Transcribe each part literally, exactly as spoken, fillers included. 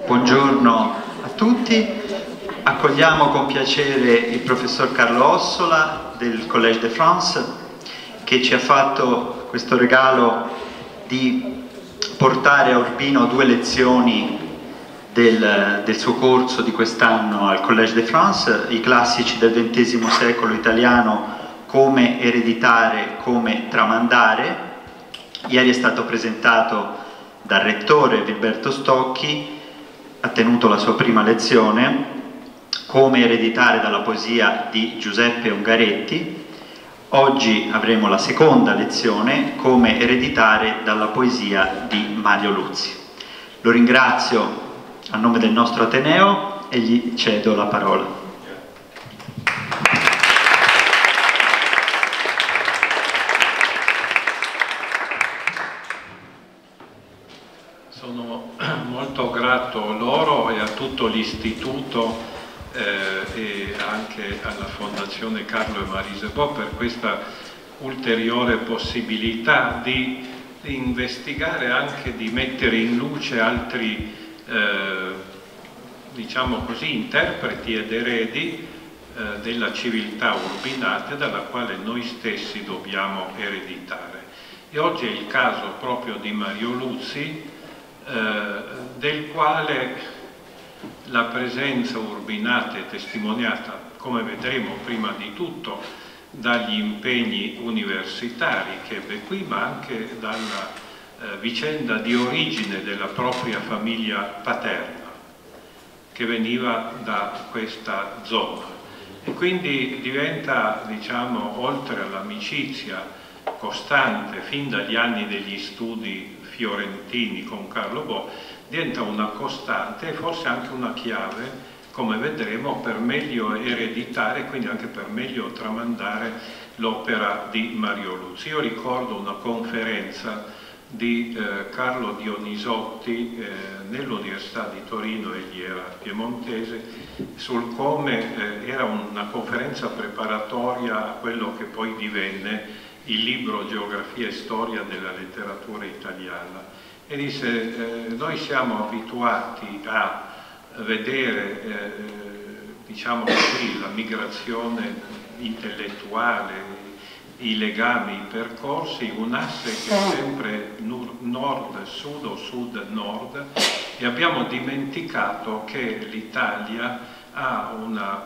Buongiorno a tutti, accogliamo con piacere il professor Carlo Ossola del Collège de France che ci ha fatto questo regalo di portare a Urbino due lezioni del, del suo corso di quest'anno al Collège de France, i classici del ventesimo secolo italiano, come ereditare, come tramandare. Ieri è stato presentato dal rettore Vilberto Stocchi, ha tenuto la sua prima lezione, come ereditare dalla poesia di Giuseppe Ungaretti. Oggi avremo la seconda lezione, come ereditare dalla poesia di Mario Luzzi. Lo ringrazio a nome del nostro Ateneo e gli cedo la parola. Sono molto grato loro e a tutto l'istituto eh, e anche alla Fondazione Carlo e Marise Bo per questa ulteriore possibilità di, di investigare, anche di mettere in luce altri eh, diciamo così, interpreti ed eredi eh, della civiltà urbinate dalla quale noi stessi dobbiamo ereditare. E oggi è il caso proprio di Mario Luzzi, Eh, del quale la presenza urbinata è testimoniata, come vedremo, prima di tutto dagli impegni universitari che ebbe qui, ma anche dalla eh, vicenda di origine della propria famiglia paterna, che veniva da questa zona. E quindi diventa, diciamo, oltre all'amicizia costante fin dagli anni degli studi fiorentini con Carlo Bo, diventa una costante e forse anche una chiave, come vedremo, per meglio ereditare, quindi anche per meglio tramandare l'opera di Mario Luzzi. Io ricordo una conferenza di eh, Carlo Dionisotti eh, nell'Università di Torino, egli era piemontese, sul come eh, era una conferenza preparatoria a quello che poi divenne il libro Geografia e Storia della letteratura italiana, e disse eh, noi siamo abituati a vedere eh, diciamo così, la migrazione intellettuale, i legami, i percorsi, un asse che è sempre nord-sud o sud-nord, e abbiamo dimenticato che l'Italia ha una,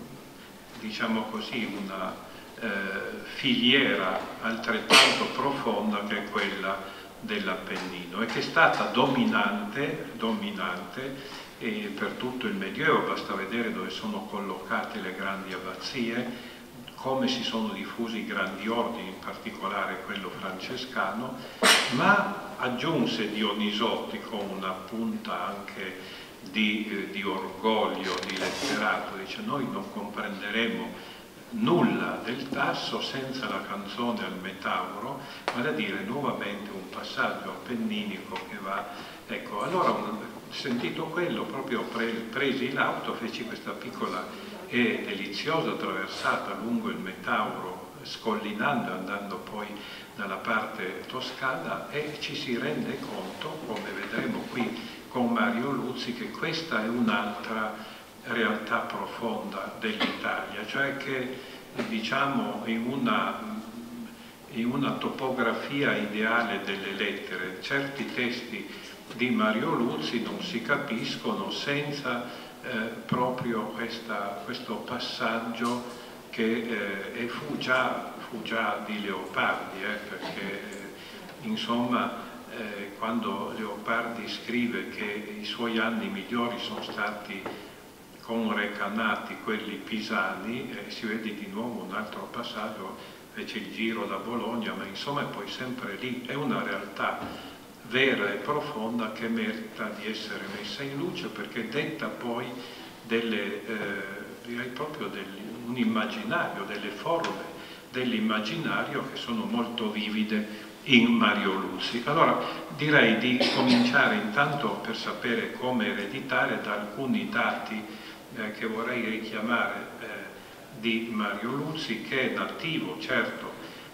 diciamo così, una Eh, filiera altrettanto profonda che è quella dell'Appennino, e che è stata dominante, dominante e per tutto il Medioevo. Basta vedere dove sono collocate le grandi abbazie, come si sono diffusi i grandi ordini, in particolare quello francescano, ma aggiunse Dionisotti con una punta anche di, eh, di orgoglio, di letterato, dice: noi non comprenderemo nulla del Tasso senza la canzone al Metauro, vale a dire nuovamente un passaggio appenninico che va, ecco. Allora, sentito quello, proprio pre, presi l'auto, feci questa piccola e deliziosa traversata lungo il Metauro, scollinando, andando poi dalla parte toscana, e ci si rende conto, come vedremo qui con Mario Luzzi, che questa è un'altra realtà profonda dell'Italia, cioè che, diciamo, in una, in una topografia ideale delle lettere, certi testi di Mario Luzzi non si capiscono senza eh, proprio questa, questo passaggio che eh, fu, già, fu già di Leopardi, eh, perché insomma eh, quando Leopardi scrive che i suoi anni migliori sono stati con Recanati, quelli pisani, eh, si vede di nuovo un altro passaggio, fece il giro da Bologna, ma insomma è poi sempre lì. È una realtà vera e profonda che merita di essere messa in luce, perché detta poi delle, eh, direi proprio del, un immaginario, delle forme dell'immaginario che sono molto vivide in Mario Luzzi. Allora direi di cominciare intanto, per sapere come ereditare, da alcuni dati Eh, che vorrei richiamare eh, di Mario Luzzi, che è nativo, certo,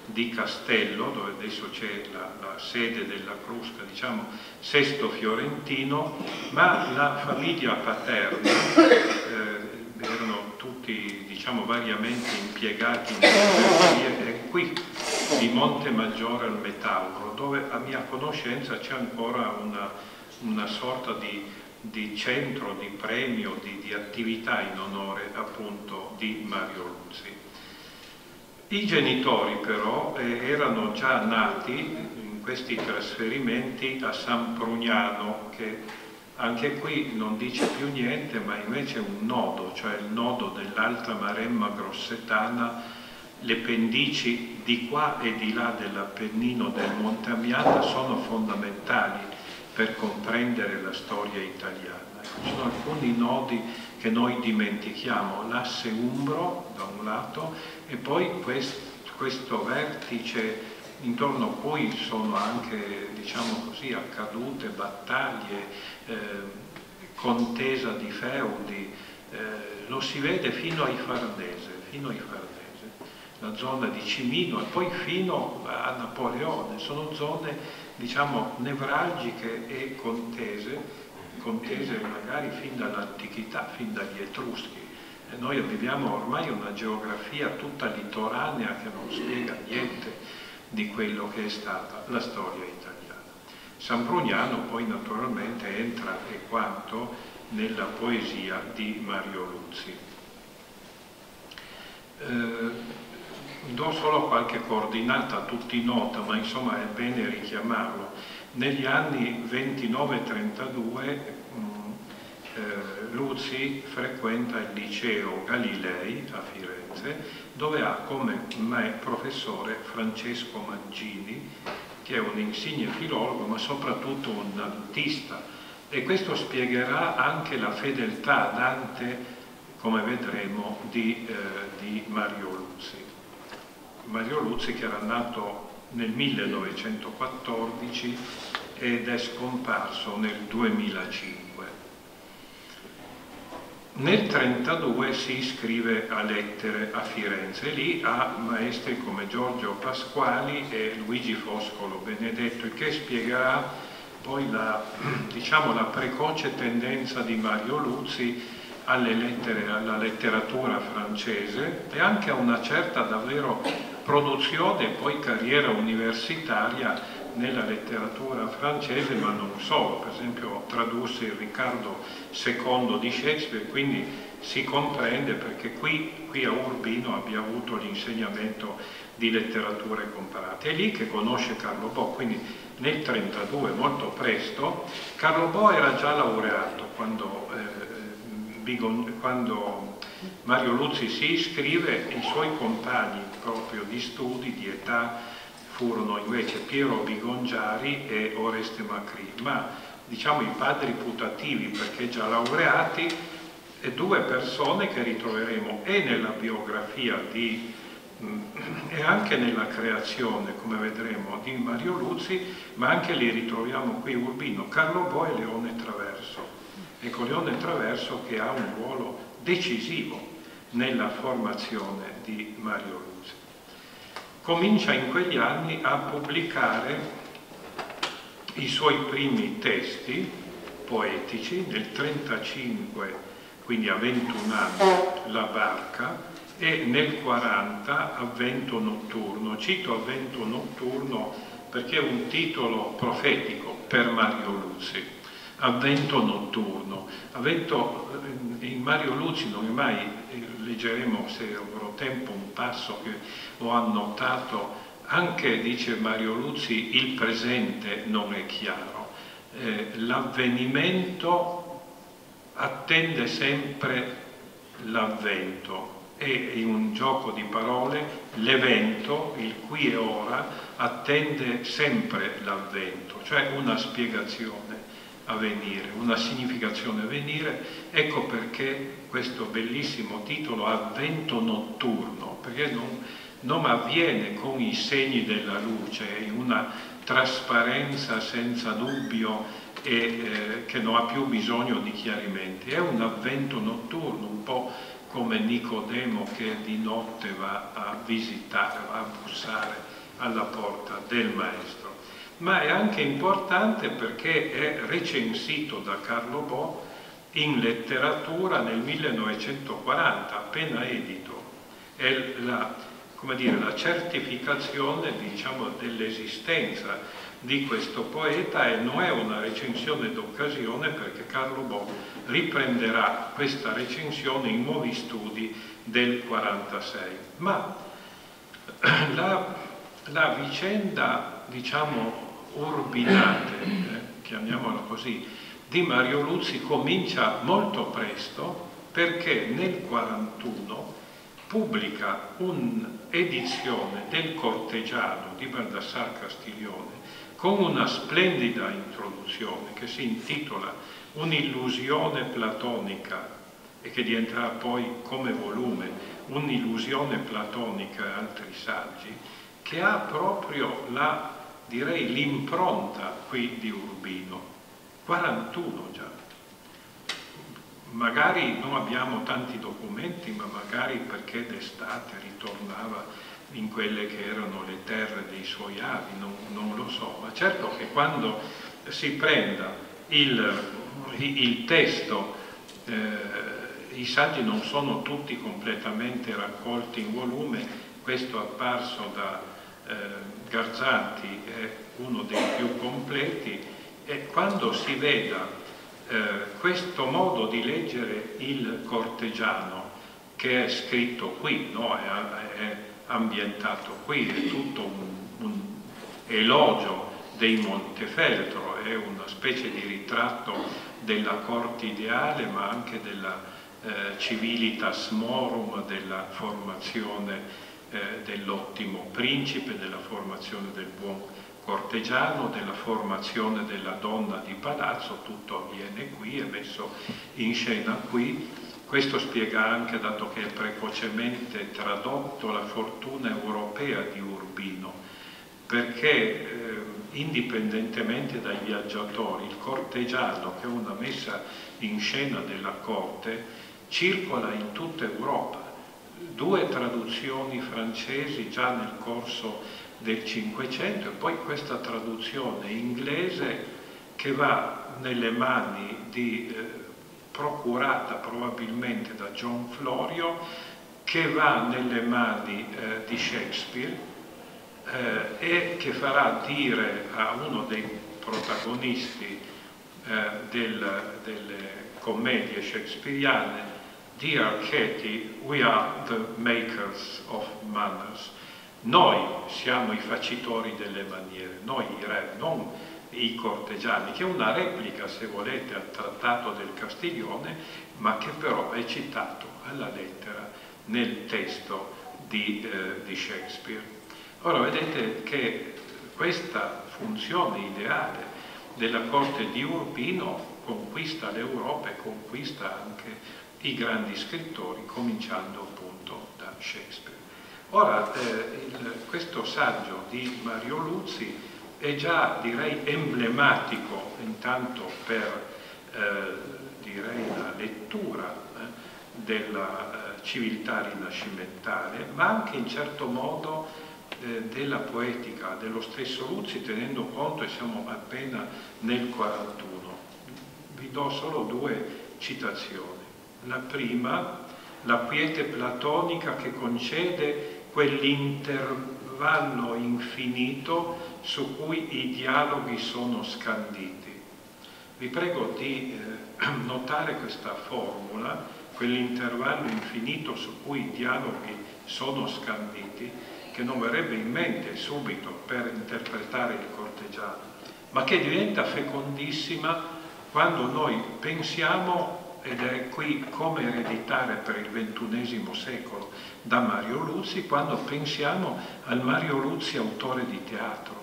di Castello, dove adesso c'è la, la sede della Crusca, diciamo Sesto Fiorentino, ma la famiglia paterna eh, erano tutti, diciamo, variamente impiegati in ferrovie, e qui di Montemaggiore al Metauro, dove a mia conoscenza c'è ancora una, una sorta di, di centro, di premio, di, di attività in onore appunto di Mario Luzzi. I genitori però eh, erano già nati in questi trasferimenti a San Prugnano, che anche qui non dice più niente, ma invece è un nodo, cioè il nodo dell'Alta Maremma grossetana. Le pendici di qua e di là dell'Appennino del Monte Amiata sono fondamentali per comprendere la storia italiana. Ci sono alcuni nodi che noi dimentichiamo, l'asse umbro da un lato e poi quest, questo vertice intorno a cui sono anche, diciamo così, accadute battaglie, eh, contesa di feudi, eh, lo si vede fino ai Farnese, fino ai Farnese, la zona di Cimino e poi fino a Napoleone. Sono zone, diciamo, nevralgiche e contese, contese magari fin dall'antichità, fin dagli Etruschi. E noi viviamo ormai una geografia tutta litoranea che non spiega niente di quello che è stata la storia italiana. San Prugnano poi naturalmente entra e quanto nella poesia di Mario Luzzi. Eh, do solo qualche coordinata a tutti nota, ma insomma è bene richiamarlo. Negli anni ventinove trentadue eh, Luzzi frequenta il liceo Galilei a Firenze, dove ha come professore Francesco Mangini, che è un insigne filologo ma soprattutto un dantista, e questo spiegherà anche la fedeltà a Dante, come vedremo, di, eh, di Mario Luzzi. Mario Luzzi che era nato nel millenovecentoquattordici ed è scomparso nel duemilacinque. Nel trentadue si iscrive a lettere a Firenze, lì ha maestri come Giorgio Pasquali e Luigi Foscolo Benedetto, il che spiegherà poi la, diciamo, la precoce tendenza di Mario Luzzi alle lettere, alla letteratura francese e anche a una certa davvero produzione e poi carriera universitaria nella letteratura francese, ma non solo. Per esempio tradusse il Riccardo secondo di Shakespeare, quindi si comprende perché qui, qui a Urbino abbia avuto l'insegnamento di letterature comparate. È lì che conosce Carlo Bo, quindi nel trentadue, molto presto. Carlo Bo era già laureato quando, eh, Bigon, quando Mario Luzzi si iscrive, e i suoi compagni proprio di studi, di età, furono invece Piero Bigongiari e Oreste Macri, ma diciamo i padri putativi, perché già laureati, e due persone che ritroveremo e nella biografia di, mh, e anche nella creazione, come vedremo, di Mario Luzzi, ma anche li ritroviamo qui Urbino, Carlo Bo e Leone Traverso. Ecco, Leone Traverso che ha un ruolo decisivo nella formazione di Mario Luzzi. Comincia in quegli anni a pubblicare i suoi primi testi poetici, nel trentacinque, quindi a ventuno anni, La barca, e nel quaranta A vento notturno. Cito A vento notturno perché è un titolo profetico per Mario Luzzi. A vento notturno. A vento, in Mario Luzzi non è mai, leggeremo se avrò tempo un passo che ho annotato, anche dice Mario Luzzi il presente non è chiaro, eh, l'avvenimento attende sempre l'avvento e in un gioco di parole l'evento, il qui e ora, attende sempre l'avvento, cioè una spiegazione a venire, una significazione a venire. Ecco perché questo bellissimo titolo Avvento notturno, perché non, non avviene con i segni della luce, in una trasparenza senza dubbio e eh, che non ha più bisogno di chiarimenti. È un avvento notturno, un po' come Nicodemo che di notte va a visitare, va a bussare alla porta del maestro. Ma è anche importante perché è recensito da Carlo Bo in letteratura nel millenovecentoquaranta, appena edito. È la, come dire, la certificazione, diciamo, dell'esistenza di questo poeta, e non è una recensione d'occasione, perché Carlo Bo riprenderà questa recensione in Nuovi Studi del quarantasei. Ma la, la vicenda, diciamo, urbinate, eh, chiamiamola così, di Mario Luzi comincia molto presto, perché nel quarantuno pubblica un'edizione del Cortegiano di Baldassar Castiglione con una splendida introduzione che si intitola Un'illusione platonica, e che diventerà poi come volume Un'illusione platonica e altri saggi, che ha proprio la, direi, l'impronta qui di Urbino. quarantuno già. Magari non abbiamo tanti documenti, ma magari perché d'estate ritornava in quelle che erano le terre dei suoi avi, non, non lo so. Ma certo che quando si prenda il, il testo, eh, i saggi non sono tutti completamente raccolti in volume, questo apparso da eh, Garzanti è uno dei più completi, e quando si veda eh, questo modo di leggere il Cortegiano, che è scritto qui, no? è, è ambientato qui, è tutto un, un elogio dei Montefeltro, è una specie di ritratto della corte ideale, ma anche della eh, civilitas morum, della formazione eh, dell'ottimo principe, della formazione del buon cortegiano, della formazione della donna di palazzo. Tutto avviene qui, è messo in scena qui. Questo spiega anche, dato che è precocemente tradotto, la fortuna europea di Urbino, perché eh, indipendentemente dai viaggiatori, il cortegiano, che è una messa in scena della corte, circola in tutta Europa. Due traduzioni francesi già nel corso del Cinquecento, e poi questa traduzione inglese che va nelle mani di... Eh, procurata probabilmente da John Florio, che va nelle mani eh, di Shakespeare eh, e che farà dire a uno dei protagonisti eh, del, delle commedie shakespeariane: Dear Katie, we are the makers of manners. Noi siamo i facitori delle maniere, noi i re, non i cortegiani, che è una replica, se volete, al trattato del Castiglione, ma che però è citato alla lettera nel testo di, eh, di Shakespeare. Ora vedete che questa funzione ideale della corte di Urbino conquista l'Europa e conquista anche i grandi scrittori, cominciando appunto da Shakespeare. Ora, eh, il, questo saggio di Mario Luzi è già, direi, emblematico intanto per, eh, direi, la lettura eh, della eh, civiltà rinascimentale, ma anche in certo modo eh, della poetica dello stesso Luzi, tenendo conto che siamo appena nel quarantuno. Vi do solo due citazioni. La prima, la quiete platonica che concede quell'intervallo infinito su cui i dialoghi sono scanditi. Vi prego di eh, notare questa formula, quell'intervallo infinito su cui i dialoghi sono scanditi, che non verrebbe in mente subito per interpretare il cortegiano, ma che diventa fecondissima quando noi pensiamo, ed è qui come ereditare per il ventunesimo secolo da Mario Luzi, quando pensiamo al Mario Luzi autore di teatro.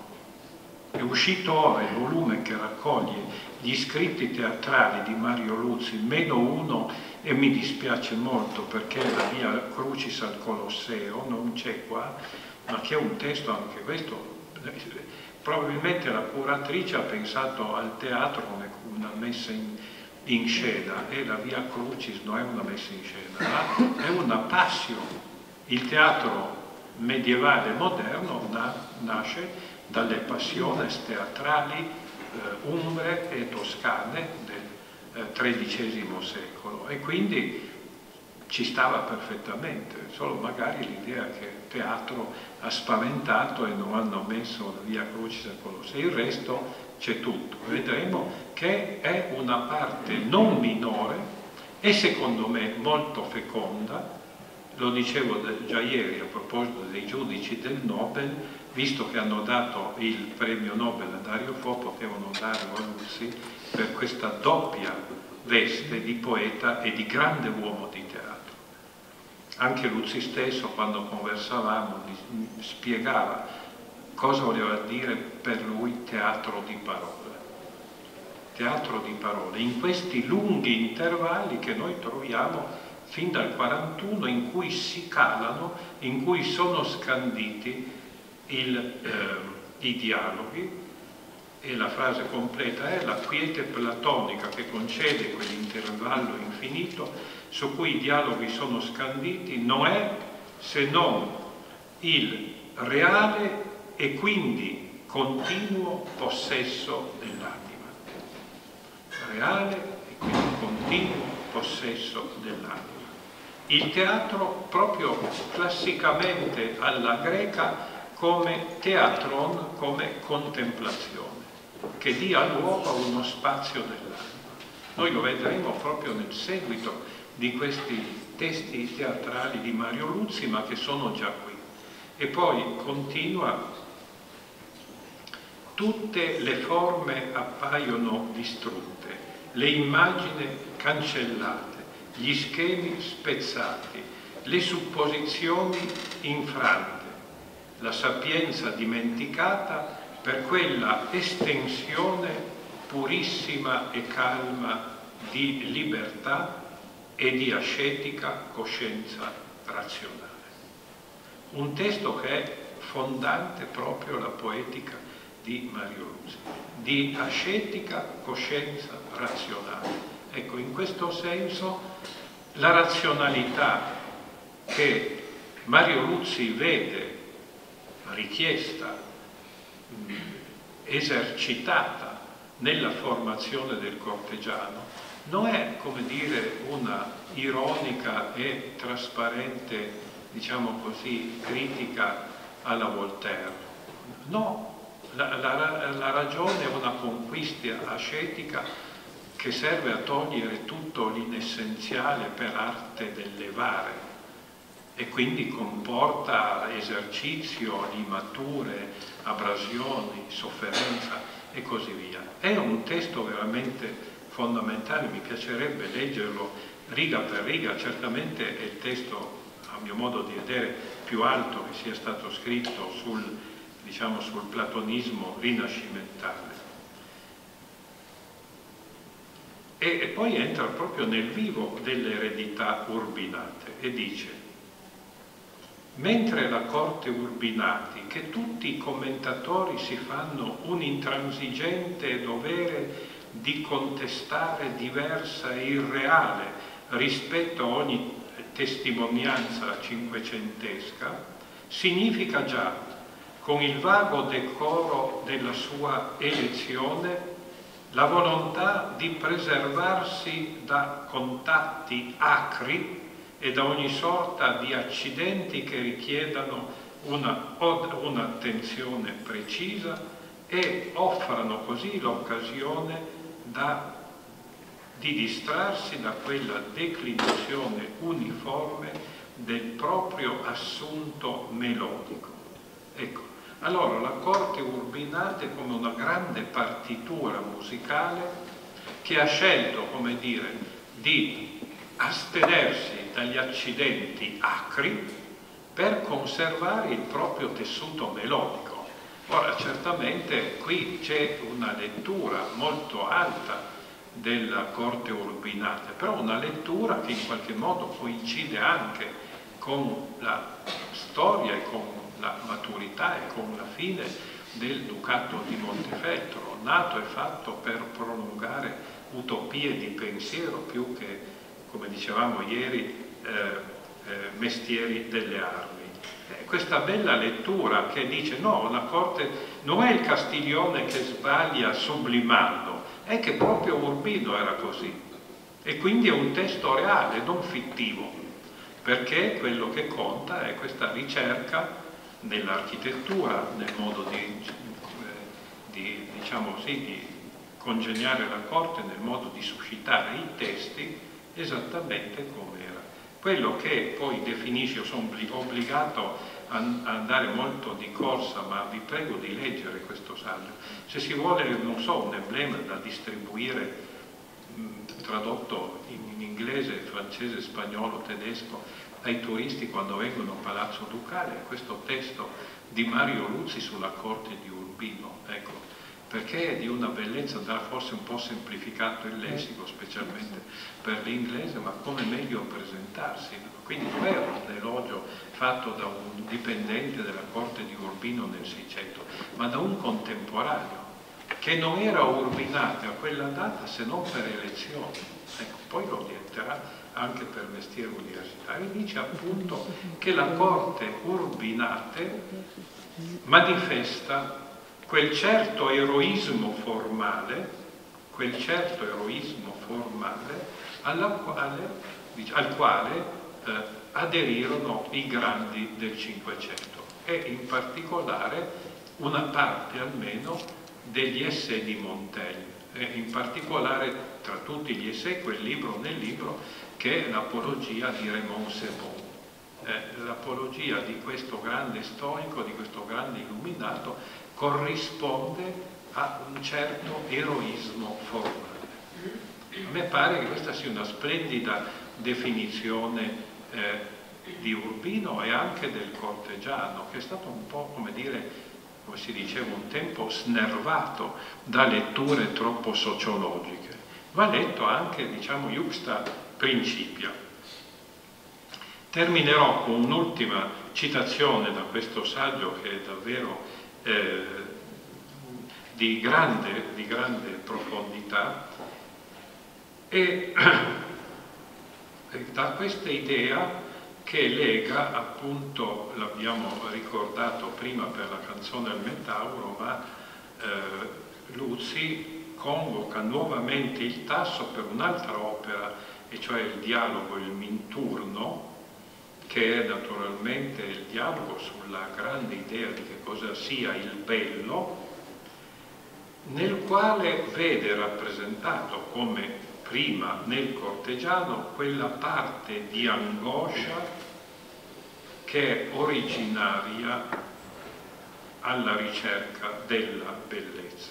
È uscito ora il volume che raccoglie gli scritti teatrali di Mario Luzi, meno uno, e mi dispiace molto perché la Via Crucis al Colosseo non c'è qua, ma che è un testo anche questo. Probabilmente la curatrice ha pensato al teatro come una messa in, in scena, e la Via Crucis non è una messa in scena, ma è una passione. Il teatro medievale moderno na nasce dalle passiones teatrali eh, umbre e toscane del eh, tredicesimo secolo, e quindi ci stava perfettamente, solo magari l'idea che il teatro ha spaventato e non hanno messo la Via Crucis al Colosseo. Il resto c'è tutto. Vedremo che è una parte non minore e secondo me molto feconda. Lo dicevo già ieri a proposito dei giudici del Nobel, visto che hanno dato il premio Nobel a Dario Fo, potevano darlo a Luzzi per questa doppia veste di poeta e di grande uomo di teatro. Anche Luzzi stesso, quando conversavamo, spiegava cosa voleva dire per lui teatro di parole. Teatro di parole, in questi lunghi intervalli che noi troviamo fin dal quarantuno, in cui si calano, in cui sono scanditi il, eh, i dialoghi, e la frase completa è: la quiete platonica che concede quell'intervallo infinito su cui i dialoghi sono scanditi non è se non il reale e quindi continuo possesso dell'anima. Reale e quindi continuo possesso dell'anima. Il teatro proprio classicamente alla greca come teatron, come contemplazione, che dia luogo a uno spazio dell'anima. Noi lo vedremo proprio nel seguito di questi testi teatrali di Mario Luzzi, ma che sono già qui. E poi continua: tutte le forme appaiono distrutte, le immagini cancellate, gli schemi spezzati, le supposizioni infrante, la sapienza dimenticata per quella estensione purissima e calma di libertà e di ascetica coscienza razionale. Un testo che è fondante proprio la poetica di Mario Luzzi, di ascetica coscienza razionale. Ecco, in questo senso la razionalità che Mario Luzzi vede richiesta, esercitata nella formazione del cortegiano, non è, come dire, una ironica e trasparente, diciamo così, critica alla Voltaire. No, la, la, la ragione è una conquista ascetica che serve a togliere tutto l'inessenziale per arte del levare, e quindi comporta esercizio, limature, abrasioni, sofferenza e così via. È un testo veramente fondamentale, mi piacerebbe leggerlo riga per riga. Certamente è il testo, a mio modo di vedere, più alto che sia stato scritto sul, diciamo, sul platonismo rinascimentale. E, e poi entra proprio nel vivo delle eredità urbinate e dice: mentre la corte Urbinati, che tutti i commentatori si fanno un intransigente dovere di contestare diversa e irreale rispetto a ogni testimonianza cinquecentesca, significa già, con il vago decoro della sua elezione, la volontà di preservarsi da contatti acri e da ogni sorta di accidenti che richiedano un'attenzione precisa e offrano così l'occasione da, di distrarsi da quella declinazione uniforme del proprio assunto melodico. Ecco, allora la corte Urbinate come una grande partitura musicale che ha scelto, come dire, di astenersi dagli accidenti acri per conservare il proprio tessuto melodico. Ora, certamente qui c'è una lettura molto alta della corte Urbinate, però una lettura che in qualche modo coincide anche con la storia e con la maturità e con la fine del Ducato di Montefeltro, nato e fatto per prolungare utopie di pensiero più che, come dicevamo ieri, eh, eh, mestieri delle armi. questa bella lettura che dice no, la corte non è il Castiglione che sbaglia sublimando, è che proprio Urbino era così, e quindi è un testo reale, non fittivo, perché quello che conta è questa ricerca nell'architettura, nel modo di, di, diciamo sì, di congegnare la corte, nel modo di suscitare i testi esattamente come era. Quello che poi definisce, io sono obbligato a andare molto di corsa, ma vi prego di leggere questo saggio. Se si vuole, non so, un emblema da distribuire mh, tradotto in, in inglese, francese, spagnolo, tedesco ai turisti quando vengono a Palazzo Ducale, questo testo di Mario Luzzi sulla corte di Urbino, ecco, perché è di una bellezza, andrà forse un po' semplificato il lessico, specialmente per l'inglese, ma come meglio presentarsi. Quindi non è un elogio fatto da un dipendente della corte di Urbino nel Seicento, ma da un contemporaneo, che non era urbinate a quella data se non per elezione. Ecco, poi lo diventerà anche per mestiere universitario. Dice appunto che la corte urbinate manifesta quel certo eroismo formale, quel certo eroismo formale alla quale, al quale eh, aderirono i grandi del Cinquecento e in particolare una parte almeno degli essai di Montaigne, e in particolare tra tutti gli essai quel libro nel libro che è l'apologia di Raymond Sebon. Eh, l'apologia di questo grande storico, di questo grande illuminato, corrisponde a un certo eroismo formale. A me pare che questa sia una splendida definizione eh, di Urbino e anche del cortegiano, che è stato un po', come dire, come si diceva un tempo, snervato da letture troppo sociologiche. Va letto anche, diciamo, iuxta principia. Terminerò con un'ultima citazione da questo saggio che è davvero eh, di, grande, di grande profondità e da questa idea che lega, appunto, l'abbiamo ricordato prima per la canzone al Metauro, ma eh, Luzzi convoca nuovamente il tasso per un'altra opera, e cioè il dialogo, il Minturno, che è naturalmente il dialogo sulla grande idea di che cosa sia il bello, nel quale vede rappresentato, come prima nel cortegiano, quella parte di angoscia che è originaria alla ricerca della bellezza.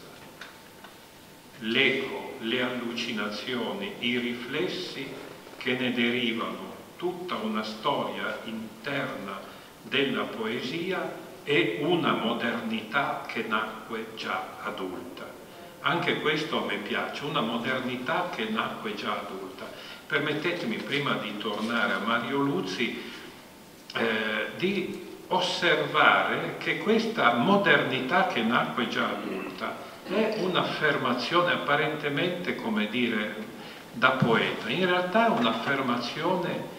L'eco, le allucinazioni, i riflessi che ne derivano, tutta una storia interna della poesia e una modernità che nacque già adulta. Anche questo a me piace, una modernità che nacque già adulta. Permettetemi, prima di tornare a Mario Luzzi, eh, di osservare che questa modernità che nacque già adulta è un'affermazione apparentemente, come dire, da poeta. In realtà è un'affermazione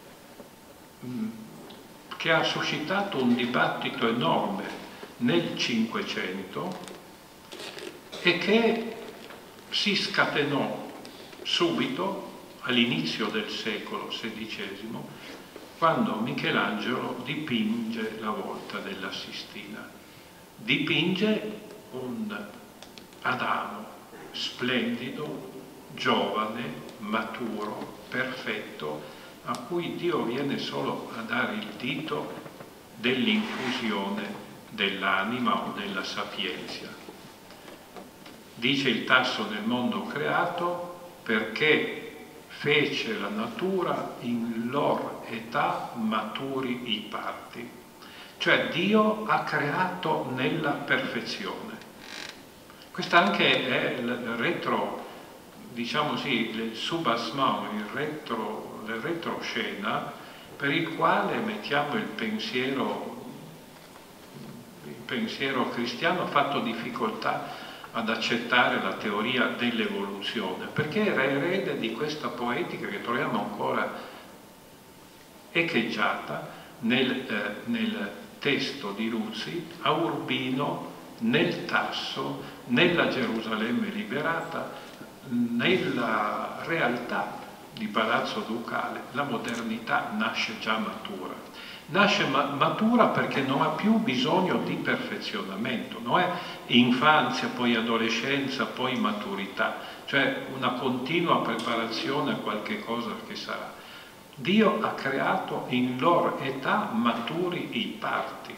che ha suscitato un dibattito enorme nel Cinquecento e che si scatenò subito all'inizio del secolo sedicesimo, quando Michelangelo dipinge la volta della Sistina. Dipinge un Adamo splendido, giovane, maturo, perfetto, a cui Dio viene solo a dare il dito dell'infusione dell'anima o della sapienza. Dice il Tasso nel mondo creato perché fece la natura in lor età maturi i parti. Cioè Dio ha creato nella perfezione. Questo anche è il retro, diciamo sì, il soubassement, il retro la retroscena per il quale mettiamo il pensiero, il pensiero cristiano ha fatto difficoltà ad accettare la teoria dell'evoluzione, perché era erede di questa poetica che troviamo ancora echeggiata nel, eh, nel testo di Luzzi, a Urbino, nel Tasso, nella Gerusalemme liberata, nella realtà di Palazzo Ducale, la modernità nasce già matura. Nasce ma matura perché non ha più bisogno di perfezionamento, non è infanzia, poi adolescenza, poi maturità, cioè una continua preparazione a qualche cosa che sarà. Dio ha creato in loro età maturi i parti.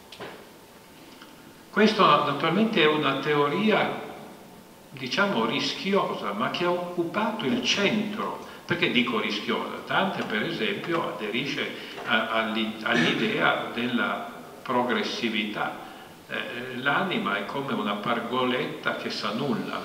Questo naturalmente è una teoria, diciamo, rischiosa, ma che ha occupato il centro. Perché dico rischiosa? Dante, per esempio, aderisce all'idea della progressività. Eh, l'anima è come una pargoletta che s'annulla.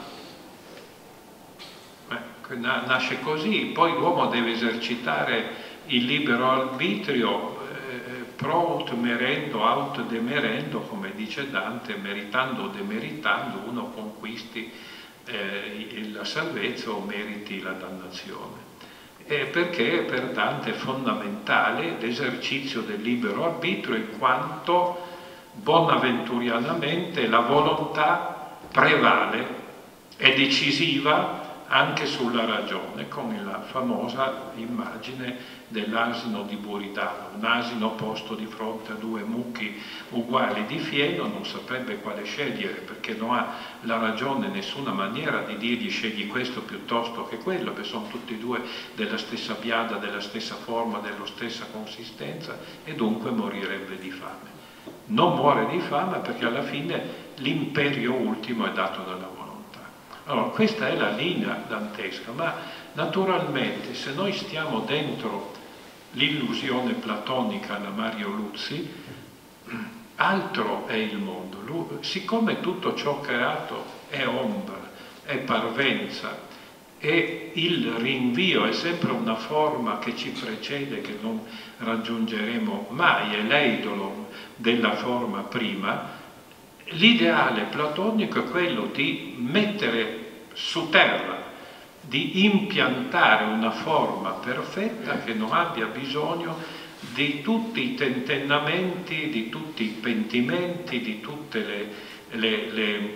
Eh, nasce così, poi l'uomo deve esercitare il libero arbitrio, eh, pro ut merendo, aut demerendo, come dice Dante, meritando o demeritando, uno conquisti eh, la salvezza o meriti la dannazione. Eh, perché per Dante è fondamentale l'esercizio del libero arbitrio, in quanto bonaventurianamente la volontà prevale, è decisiva anche sulla ragione, con la famosa immagine dell'asino di Buridano. Un asino posto di fronte a due mucchi uguali di fieno non saprebbe quale scegliere, perché non ha la ragione nessuna maniera di dirgli scegli questo piuttosto che quello, perché sono tutti e due della stessa biada, della stessa forma, della stessa consistenza, e dunque morirebbe di fame. Non muore di fame perché alla fine l'imperio ultimo è dato dalla volontà. Allora, questa è la linea dantesca, ma naturalmente se noi stiamo dentro l'illusione platonica alla Mario Luzzi, altro è il mondo. Lui, siccome tutto ciò creato è ombra, è parvenza, e il rinvio è sempre una forma che ci precede, che non raggiungeremo mai, è l'eidolo della forma prima, l'ideale platonico è quello di mettere su terra, di impiantare una forma perfetta che non abbia bisogno di tutti i tentennamenti, di tutti i pentimenti, di tutte le, le, le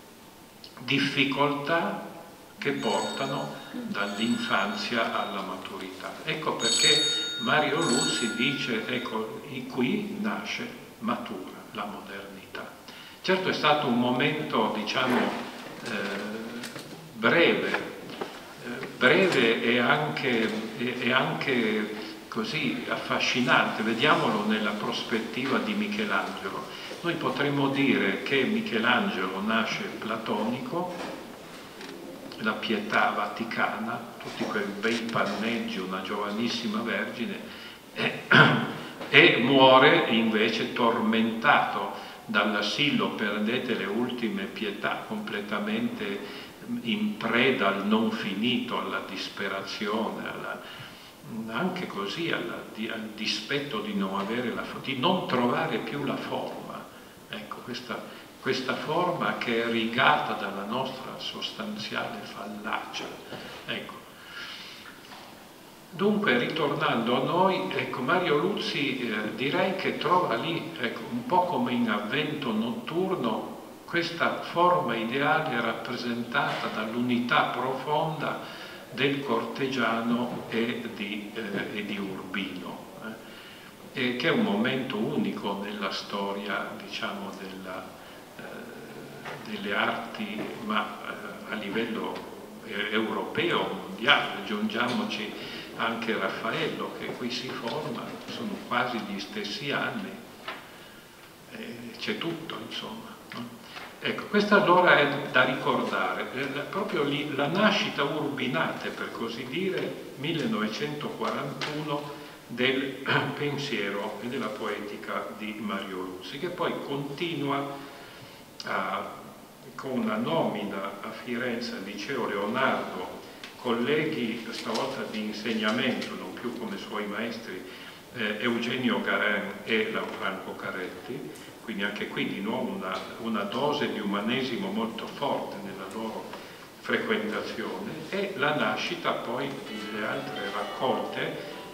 difficoltà che portano dall'infanzia alla maturità. Ecco perché Mario Luzzi dice, ecco, qui nasce matura la modernità. Certo è stato un momento, diciamo, eh, breve, eh, breve e anche, e, e anche così affascinante. Vediamolo nella prospettiva di Michelangelo. Noi potremmo dire che Michelangelo nasce platonico, la Pietà vaticana, tutti quei bei panneggi, una giovanissima Vergine, e, e muore invece tormentato dall'assillo, perdete le ultime pietà, completamente in preda al non finito, alla disperazione, alla, anche così alla, al dispetto di non avere la, di non trovare più la forma. Ecco, questa, questa forma che è rigata dalla nostra sostanziale fallacia. Ecco. Dunque, ritornando a noi, ecco, Mario Luzzi eh, direi che trova lì, ecco, un po' come in Avvento notturno, questa forma ideale rappresentata dall'unità profonda del cortegiano e di, eh, e di Urbino, eh, e che è un momento unico nella storia, diciamo, della, eh, delle arti, ma eh, a livello eh, europeo, mondiale. Aggiungiamoci anche Raffaello, che qui si forma, sono quasi gli stessi anni, eh, c'è tutto, insomma. No? Ecco, questa allora è da ricordare, eh, proprio lì, la nascita urbinate, per così dire, millenovecentoquarantuno, del pensiero e della poetica di Mario Luzzi, che poi continua a, con una nomina a Firenze al liceo Leonardo, colleghi stavolta di insegnamento, non più come suoi maestri, eh, Eugenio Garin e Lanfranco Caretti, quindi anche qui di nuovo una, una dose di umanesimo molto forte nella loro frequentazione, e la nascita poi delle altre raccolte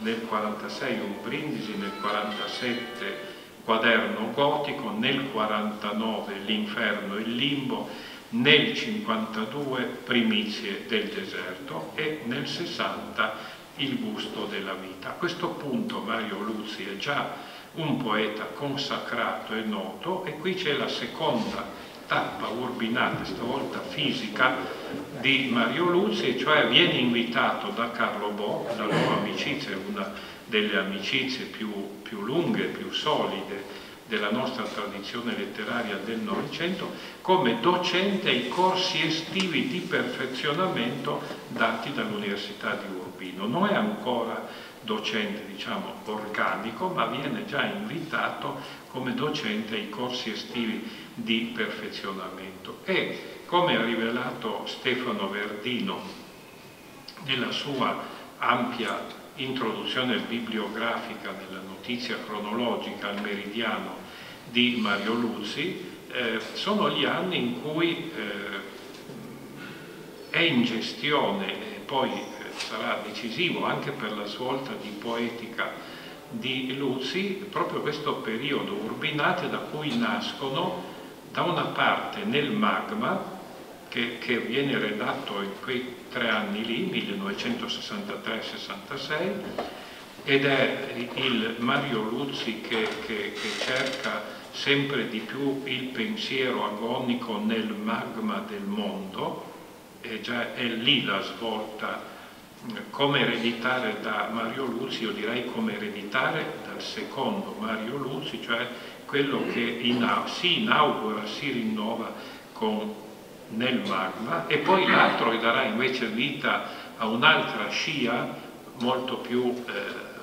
nel quarantasei un Brindisi, nel quarantasette Quaderno gotico, nel quarantanove L'inferno e il limbo, nel cinquantadue Primizie del deserto e nel sessanta Il gusto della vita. A questo punto Mario Luzi è già un poeta consacrato e noto, e qui c'è la seconda tappa urbinale, stavolta fisica, di Mario Luzi, cioè viene invitato da Carlo Bo, la loro amicizia, una delle amicizie più, più lunghe, più solide della nostra tradizione letteraria del Novecento, come docente ai corsi estivi di perfezionamento dati dall'Università di Urbino. Non è ancora docente, diciamo, organico, ma viene già invitato come docente ai corsi estivi di perfezionamento. E, come ha rivelato Stefano Verdino nella sua ampia introduzione bibliografica nella notizia cronologica al Meridiano di Mario Luzi, eh, sono gli anni in cui eh, è in gestione, e poi eh, sarà decisivo anche per la svolta di poetica di Luzi, proprio questo periodo urbinate da cui nascono da una parte nel magma, Che, che viene redatto in quei tre anni lì, millenovecentosessantatré sessantasei, ed è il Mario Luzi che, che, che cerca sempre di più il pensiero agonico nel magma del mondo, e già è lì la svolta, come ereditare da Mario Luzi, io direi come ereditare dal secondo Mario Luzi, cioè quello che ina- si inaugura, si rinnova con nel magma, e poi l'altro che darà invece vita a un'altra scia molto più eh,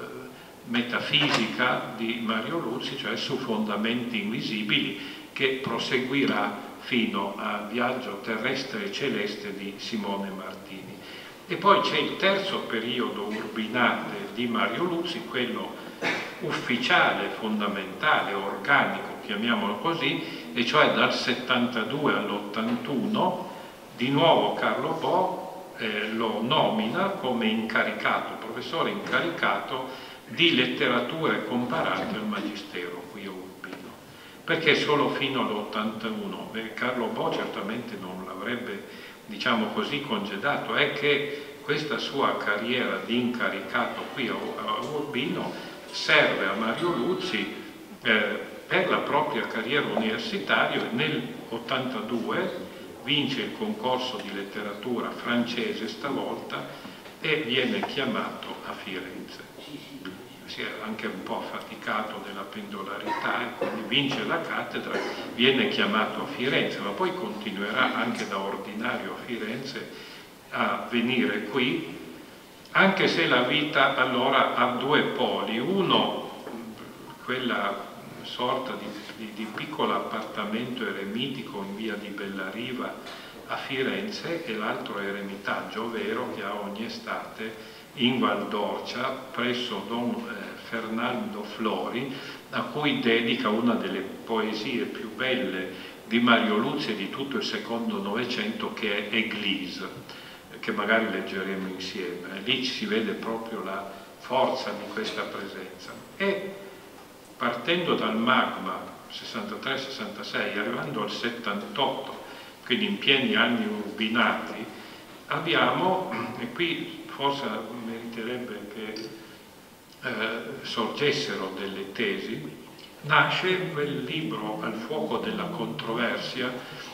metafisica di Mario Luzi, cioè su Fondamenti invisibili, che proseguirà fino al Viaggio terrestre e celeste di Simone Martini. E poi c'è il terzo periodo urbinate di Mario Luzi, quello ufficiale, fondamentale, organico, chiamiamolo così, e cioè dal settantadue all'ottantuno, di nuovo Carlo Bo eh, lo nomina come incaricato, professore incaricato di letterature comparate al Magistero qui a Urbino. Perché solo fino all'ottantuno? Carlo Bo certamente non l'avrebbe, diciamo così, congedato, è che questa sua carriera di incaricato qui a, a Urbino serve a Mario Luzi eh, per la propria carriera universitaria. Nel ottantadue vince il concorso di letteratura francese stavolta e viene chiamato a Firenze. Si è anche un po' affaticato della pendolarità e quindi vince la cattedra, viene chiamato a Firenze, ma poi continuerà anche da ordinario a Firenze a venire qui, anche se la vita allora ha due poli. Uno, quella sorta di, di, di piccolo appartamento eremitico in via di Bellariva a Firenze, e l'altro eremitaggio vero che ha ogni estate in Val d'Orcia presso Don eh, Fernando Flori, a cui dedica una delle poesie più belle di Mario Luzi e di tutto il secondo Novecento, che è Église, che magari leggeremo insieme. Lì si vede proprio la forza di questa presenza. E partendo dal magma sessantatré sessantasei, arrivando al settantotto, quindi in pieni anni urbinati, abbiamo, e qui forse meriterebbe che eh, sorgessero delle tesi, nasce quel libro Al fuoco della controversia,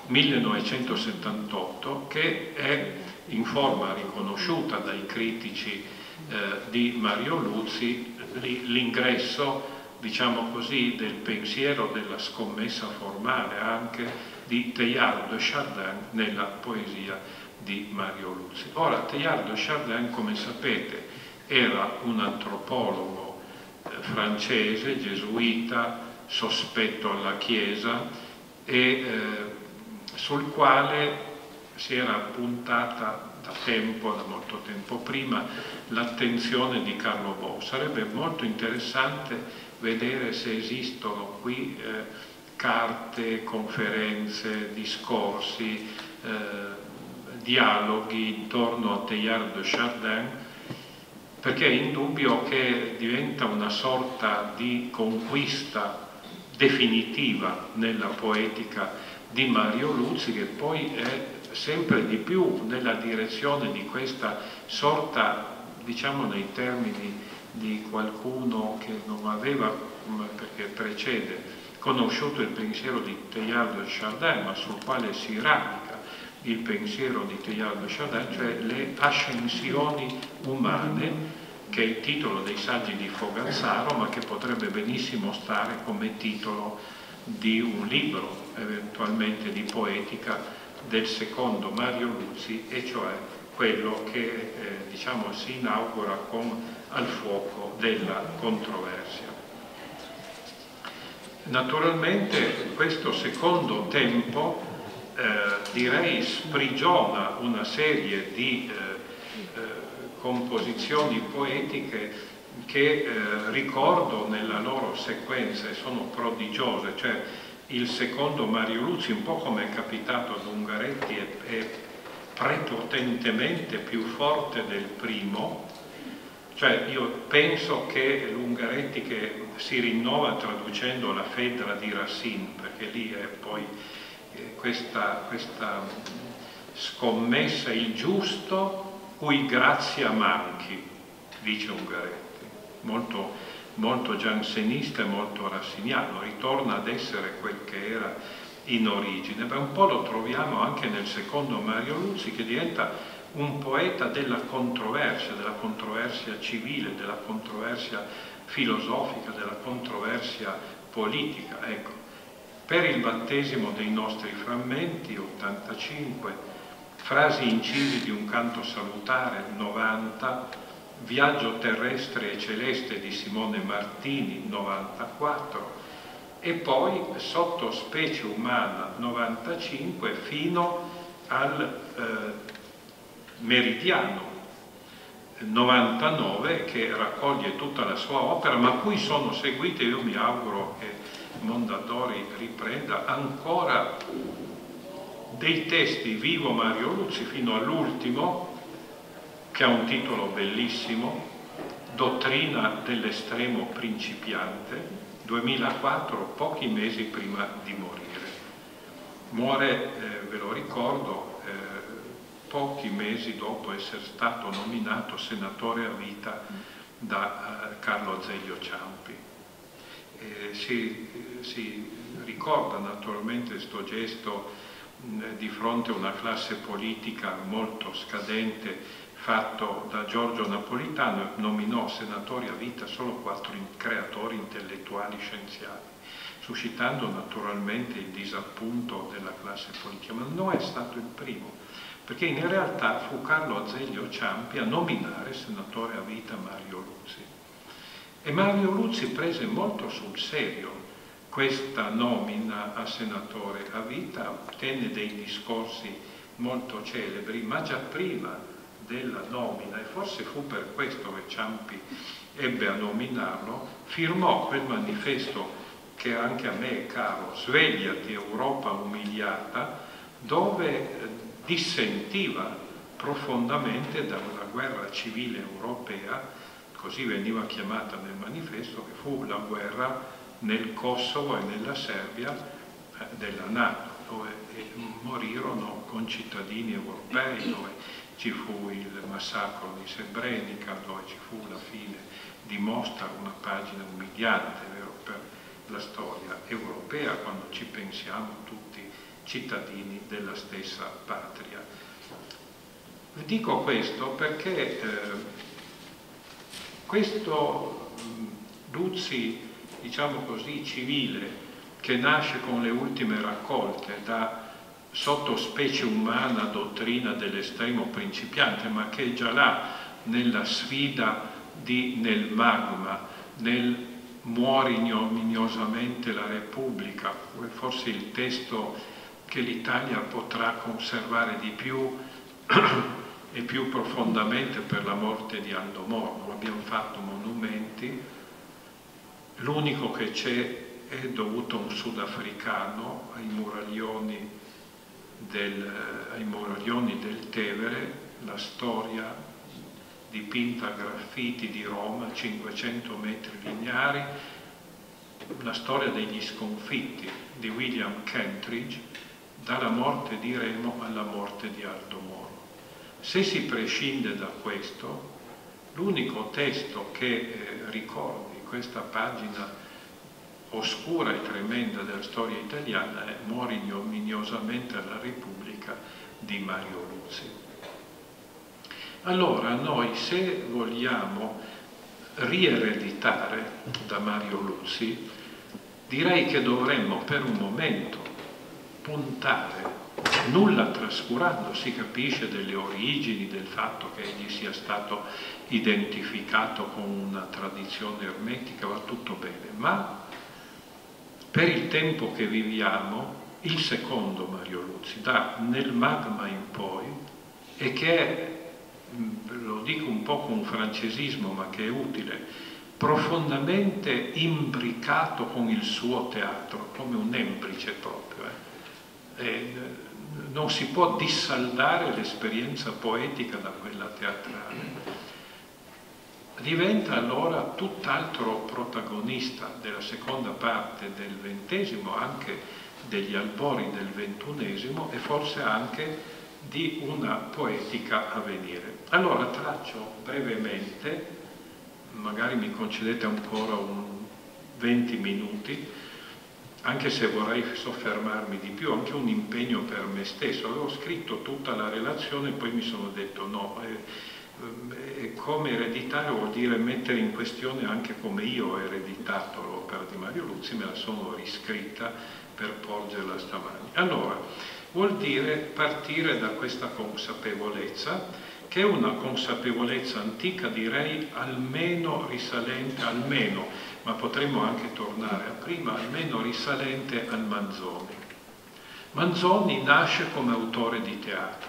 millenovecentosettantotto, che è in forma riconosciuta dai critici eh, di Mario Luzi l'ingresso, diciamo così, del pensiero della scommessa formale anche di Teilhard de Chardin nella poesia di Mario Luzi. Ora, Teilhard de Chardin, come sapete, era un antropologo eh, francese, gesuita, sospetto alla Chiesa, e eh, sul quale si era puntata da tempo, da molto tempo prima, l'attenzione di Carlo Bo. Sarebbe molto interessante vedere se esistono qui eh, carte, conferenze, discorsi, eh, dialoghi intorno a Teilhard de Chardin, perché è indubbio che diventa una sorta di conquista definitiva nella poetica di Mario Luzi, che poi è sempre di più nella direzione di questa sorta, diciamo nei termini di qualcuno che non aveva, perché precede, conosciuto il pensiero di Teilhard de Chardin, ma sul quale si radica il pensiero di Teilhard de Chardin, cioè le ascensioni umane, che è il titolo dei saggi di Fogazzaro, ma che potrebbe benissimo stare come titolo di un libro, eventualmente di poetica, del secondo Mario Luzi, e cioè quello che eh, diciamo si inaugura con Al fuoco della controversia. Naturalmente questo secondo tempo eh, direi sprigiona una serie di eh, eh, composizioni poetiche che eh, ricordo nella loro sequenza e sono prodigiose, cioè il secondo Mario Luzi, un po' come è capitato ad Ungaretti, è, è prepotentemente più forte del primo. Cioè io penso che l'Ungaretti, che si rinnova traducendo la Fedra di Racine, perché lì è poi eh, questa, questa scommessa, il giusto cui grazia manchi, dice Ungaretti, molto, molto giansenista e molto rassiniano, ritorna ad essere quel che era in origine. Beh, un po' lo troviamo anche nel secondo Mario Luzi, che diventa un poeta della controversia, della controversia civile, della controversia filosofica, della controversia politica. Ecco, per il battesimo dei nostri frammenti, ottantacinque, frasi incisi di un canto salutare, novanta, Viaggio terrestre e celeste di Simone Martini, novantaquattro, e poi Sottospecie umana, novantacinque, fino al eh, Meridiano, novantanove, che raccoglie tutta la sua opera, ma a cui sono seguite, io mi auguro che Mondadori riprenda, ancora dei testi Vivo Mario Luzi, fino all'ultimo, che ha un titolo bellissimo, Dottrina dell'estremo principiante, duemilaquattro, pochi mesi prima di morire. Muore, eh, ve lo ricordo, eh, pochi mesi dopo essere stato nominato senatore a vita da uh, Carlo Azeglio Ciampi. Eh, si, si ricorda naturalmente questo gesto mh, di fronte a una classe politica molto scadente fatto da Giorgio Napolitano, nominò senatori a vita solo quattro creatori intellettuali scienziati, suscitando naturalmente il disappunto della classe politica, ma non è stato il primo, perché in realtà fu Carlo Azeglio Ciampi a nominare senatore a vita Mario Luzi. E Mario Luzi prese molto sul serio questa nomina a senatore a vita, tenne dei discorsi molto celebri, ma già prima della nomina, e forse fu per questo che Ciampi ebbe a nominarlo, firmò quel manifesto che anche a me è caro, Svegliati Europa umiliata, dove dissentiva profondamente da una guerra civile europea, così veniva chiamata nel manifesto, che fu la guerra nel Kosovo e nella Serbia eh, della NATO, dove eh, morirono concittadini europei, dove ci fu il massacro di Srebrenica, dove ci fu la fine di Mostar, una pagina umiliante, vero, per la storia europea, quando ci pensiamo tutti cittadini della stessa patria. Vi dico questo perché eh, questo Luzi, diciamo così, civile, che nasce con le ultime raccolte da Sottospecie umana, dottrina dell'estremo principiante, ma che è già là nella sfida di Nel magma, nel Muori ignominiosamente la Repubblica, forse il testo che l'Italia potrà conservare di più e più profondamente per la morte di Aldo Moro. Abbiamo fatto monumenti, l'unico che c'è è dovuto a un sudafricano, ai muraglioni del, ai muraglioni del Tevere, la storia dipinta a graffiti di Roma, cinquecento metri lineari, la storia degli sconfitti di William Kentridge, dalla morte di Remo alla morte di Aldo Moro. Se si prescinde da questo, l'unico testo che eh, ricordi questa pagina oscura e tremenda della storia italiana è Mori ignominiosamente alla Repubblica di Mario Luzi. Allora noi, se vogliamo riereditare da Mario Luzi, direi che dovremmo per un momento puntare, nulla trascurando, si capisce, delle origini, del fatto che egli sia stato identificato con una tradizione ermetica, va tutto bene, ma per il tempo che viviamo, il secondo Mario Luzi, da Nel Magma in poi, e che è, lo dico un po' con un francesismo, ma che è utile, profondamente imbricato con il suo teatro, come un embrice proprio. Eh. E non si può dissaldare l'esperienza poetica da quella teatrale. Diventa allora tutt'altro protagonista della seconda parte del ventesimo, anche degli albori del ventunesimo e forse anche di una poetica a venire. Allora traccio brevemente, magari mi concedete ancora un venti minuti, anche se vorrei soffermarmi di più, anche un impegno per me stesso. Avevo scritto tutta la relazione e poi mi sono detto no, eh, eh, come ereditare vuol dire mettere in questione anche come io ho ereditato l'opera di Mario Luzi, me la sono riscritta per porgerla stamani. Allora, vuol dire partire da questa consapevolezza, che è una consapevolezza antica, direi almeno risalente, almeno, ma potremmo anche tornare a prima, almeno risalente al Manzoni. Manzoni nasce come autore di teatro,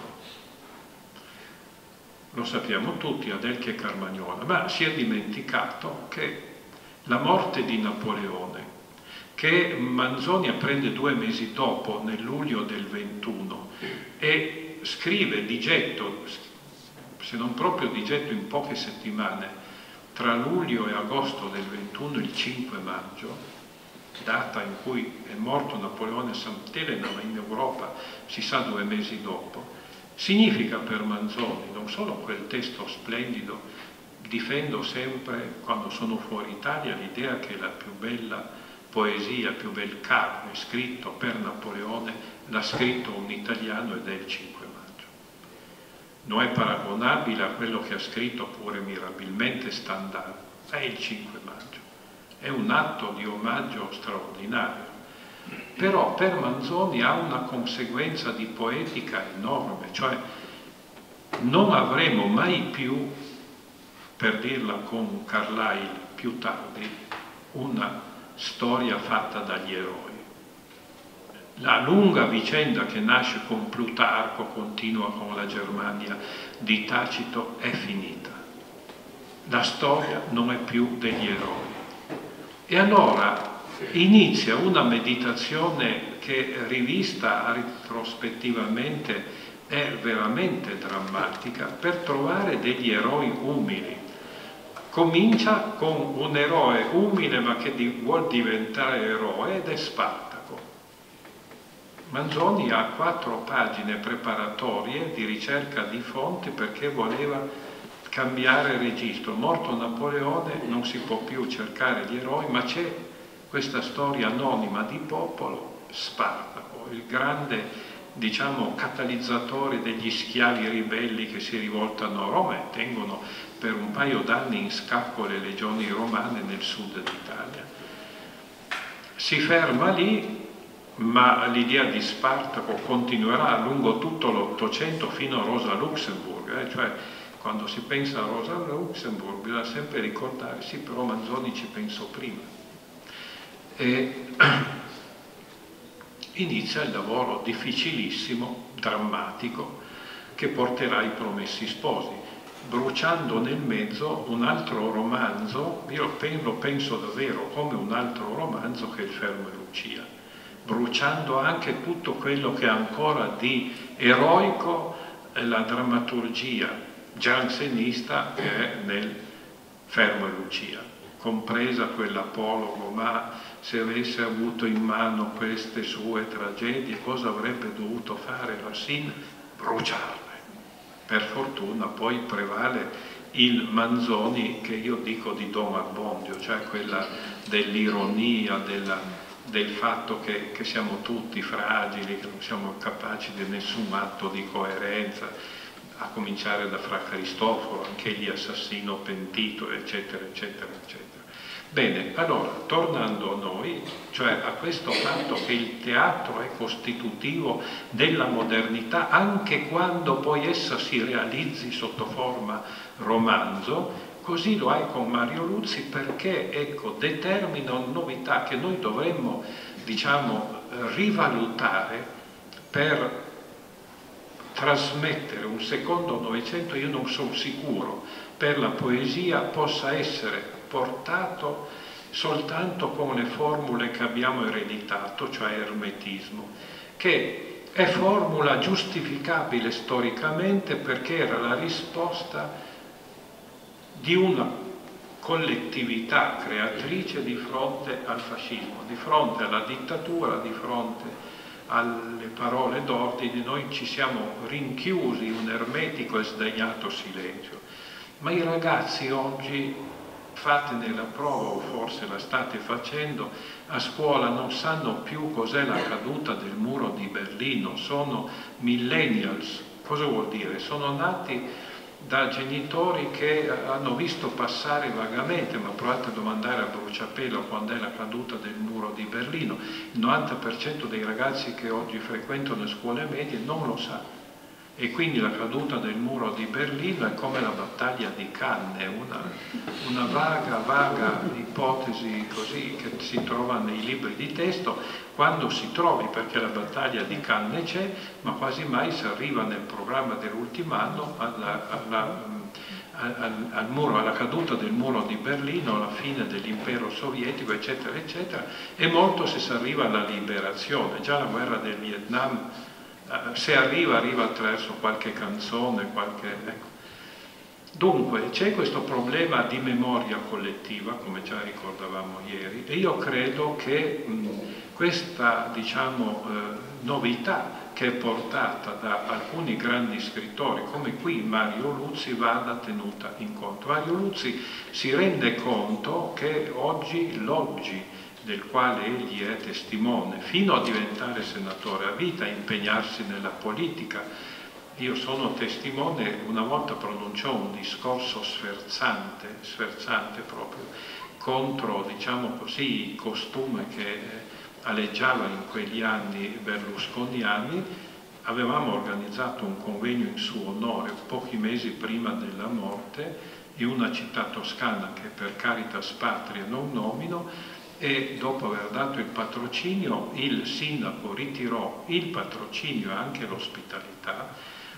lo sappiamo tutti, Adelchi e Carmagnola, ma si è dimenticato che la morte di Napoleone, che Manzoni apprende due mesi dopo, nel luglio del ventuno, e scrive di getto, se non proprio di getto in poche settimane, tra luglio e agosto del ventuno, il cinque maggio, data in cui è morto Napoleone a Sant'Elena, ma in Europa si sa due mesi dopo, significa per Manzoni non solo quel testo splendido, difendo sempre quando sono fuori Italia l'idea che la più bella poesia, più bel carne scritto per Napoleone l'ha scritto un italiano ed è il cinque maggio. Non è paragonabile a quello che ha scritto pure mirabilmente Stendhal, è il cinque maggio. È un atto di omaggio straordinario. Però per Manzoni ha una conseguenza di poetica enorme, cioè non avremo mai più, per dirla con Carlyle più tardi, una storia fatta dagli eroi. La lunga vicenda che nasce con Plutarco, continua con la Germania di Tacito, è finita. La storia non è più degli eroi. E allora inizia una meditazione che, rivista retrospettivamente, è veramente drammatica, per trovare degli eroi umili. Comincia con un eroe umile ma che di, vuol diventare eroe, ed è Spartaco. Manzoni ha quattro pagine preparatorie di ricerca di fonti perché voleva cambiare registro. Morto Napoleone non si può più cercare gli eroi, ma c'è questa storia anonima di popolo, Spartaco, il grande, diciamo, catalizzatore degli schiavi ribelli che si rivoltano a Roma e tengono per un paio d'anni in scacco le legioni romane nel sud d'Italia. Si ferma lì, ma l'idea di Spartaco continuerà lungo tutto l'Ottocento fino a Rosa Luxemburg, eh? Cioè quando si pensa a Rosa Luxemburg bisogna sempre ricordare, sì, però Manzoni ci pensò prima. E inizia il lavoro difficilissimo, drammatico, che porterà ai Promessi Sposi, bruciando nel mezzo un altro romanzo, io lo penso davvero come un altro romanzo, che è Il Fermo e Lucia, bruciando anche tutto quello che ha ancora di eroico la drammaturgia giansenista che è nel Fermo e Lucia, compresa quell'apologo, ma se avesse avuto in mano queste sue tragedie cosa avrebbe dovuto fare Racine? Bruciarle. Per fortuna poi prevale il Manzoni che io dico di Don Abbondio, cioè quella dell'ironia, della, del fatto che, che siamo tutti fragili, che non siamo capaci di nessun atto di coerenza, a cominciare da Fra Cristoforo, anche egli assassino pentito, eccetera, eccetera, eccetera. Bene, allora, tornando a noi, cioè a questo fatto che il teatro è costitutivo della modernità, anche quando poi essa si realizzi sotto forma romanzo, così lo è con Mario Luzi, perché, ecco, determina una novità che noi dovremmo, diciamo, rivalutare per trasmettere un secondo Novecento. Io non sono sicuro per la poesia possa essere portato soltanto con le formule che abbiamo ereditato, cioè ermetismo, che è formula giustificabile storicamente perché era la risposta di una collettività creatrice di fronte al fascismo, di fronte alla dittatura, di fronte alle parole d'ordine. Noi ci siamo rinchiusi in un ermetico e sdegnato silenzio. Ma i ragazzi oggi, fatene la prova o forse la state facendo, a scuola non sanno più cos'è la caduta del muro di Berlino, sono millennials. Cosa vuol dire? Sono nati da genitori che hanno visto passare vagamente, ma provate a domandare a bruciapelo quando è la caduta del muro di Berlino. Il novanta per cento dei ragazzi che oggi frequentano le scuole medie non lo sa. E quindi la caduta del muro di Berlino è come la battaglia di Cannes, una, una vaga, vaga ipotesi così che si trova nei libri di testo, quando si trovi, perché la battaglia di Cannes c'è, ma quasi mai si arriva nel programma dell'ultimo anno alla, alla, al, al muro, alla caduta del muro di Berlino, alla fine dell'impero sovietico, eccetera, eccetera, e molto se si arriva alla liberazione. Già la guerra del Vietnam, se arriva, arriva attraverso qualche canzone, qualche... Ecco. Dunque, c'è questo problema di memoria collettiva, come già ricordavamo ieri, e io credo che mh, questa, diciamo, eh, novità che è portata da alcuni grandi scrittori, come qui Mario Luzi, vada tenuta in conto. Mario Luzi si rende conto che oggi, l'oggi, del quale egli è testimone, fino a diventare senatore a vita, impegnarsi nella politica. Io sono testimone, una volta pronunciò un discorso sferzante, sferzante proprio, contro, diciamo così, il costume che aleggiava in quegli anni berlusconiani. Avevamo organizzato un convegno in suo onore pochi mesi prima della morte in una città toscana che per Caritas Patria non nomino, e dopo aver dato il patrocinio il sindaco ritirò il patrocinio e anche l'ospitalità,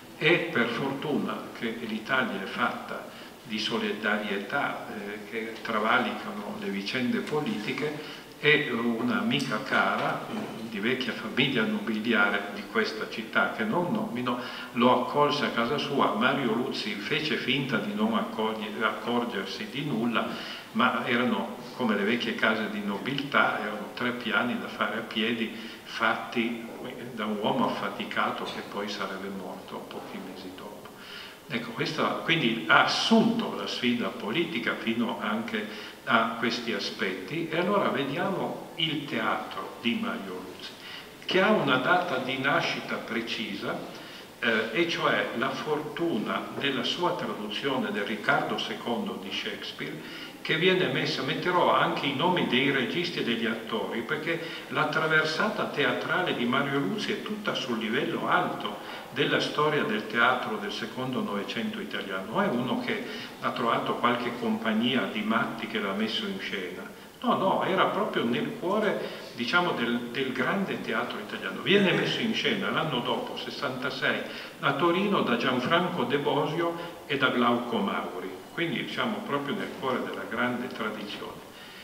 e per fortuna che l'Italia è fatta di solidarietà eh, che travalicano le vicende politiche, e un'amica cara di vecchia famiglia nobiliare di questa città che non nomino lo accolse a casa sua. Mario Luzi fece finta di non accorgersi di nulla, ma erano come le vecchie case di nobiltà, erano tre piani da fare a piedi, fatti da un uomo affaticato che poi sarebbe morto pochi mesi dopo. Ecco, questa, quindi ha assunto la sfida politica fino anche a questi aspetti. E allora vediamo il teatro di Mario Luzi, che ha una data di nascita precisa, eh, e cioè la fortuna della sua traduzione del Riccardo secondo di Shakespeare, che viene messa, metterò anche i nomi dei registi e degli attori, perché la traversata teatrale di Mario Luzi è tutta sul livello alto della storia del teatro del secondo Novecento italiano. È uno che ha trovato qualche compagnia di matti che l'ha messo in scena. No, no, era proprio nel cuore, diciamo, del, del grande teatro italiano. Viene messo in scena l'anno dopo, sessantasei, a Torino da Gianfranco De Bosio e da Glauco Mauri. Quindi diciamo proprio nel cuore della grande tradizione.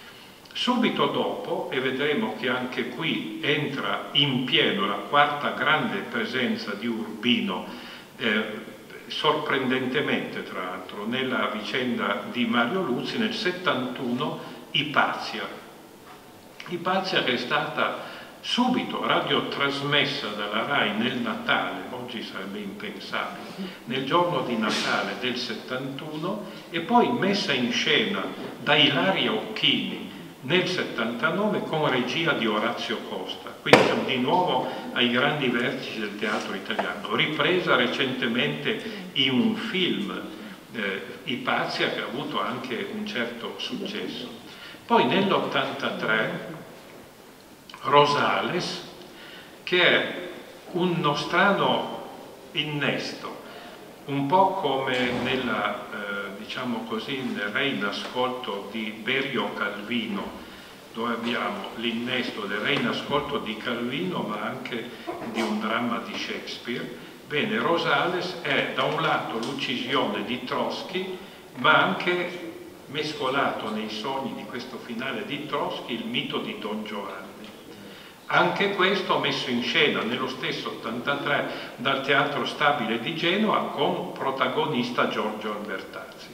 Subito dopo, e vedremo che anche qui entra in pieno la quarta grande presenza di Urbino, eh, sorprendentemente tra l'altro nella vicenda di Mario Luzi nel settantuno Ipazia. Ipazia che è stata subito radiotrasmessa dalla RAI nel Natale, oggi sarebbe impensabile, nel giorno di Natale del settantuno e poi messa in scena da Ilaria Occhini nel settantanove con regia di Orazio Costa. Quindi siamo di nuovo ai grandi vertici del teatro italiano, ripresa recentemente in un film, eh, Ipazia, che ha avuto anche un certo successo. Poi nell'ottantatré Rosales, che è uno strano innesto, un po' come nella, eh, diciamo così, nel Re in ascolto di Berio Calvino, dove abbiamo l'innesto del Re in ascolto di Calvino, ma anche di un dramma di Shakespeare. Bene, Rosales è da un lato l'uccisione di Trotsky, ma anche mescolato nei sogni di questo finale di Trotsky il mito di Don Giovanni. Anche questo messo in scena nello stesso ottantatré dal Teatro Stabile di Genova con protagonista Giorgio Albertazzi.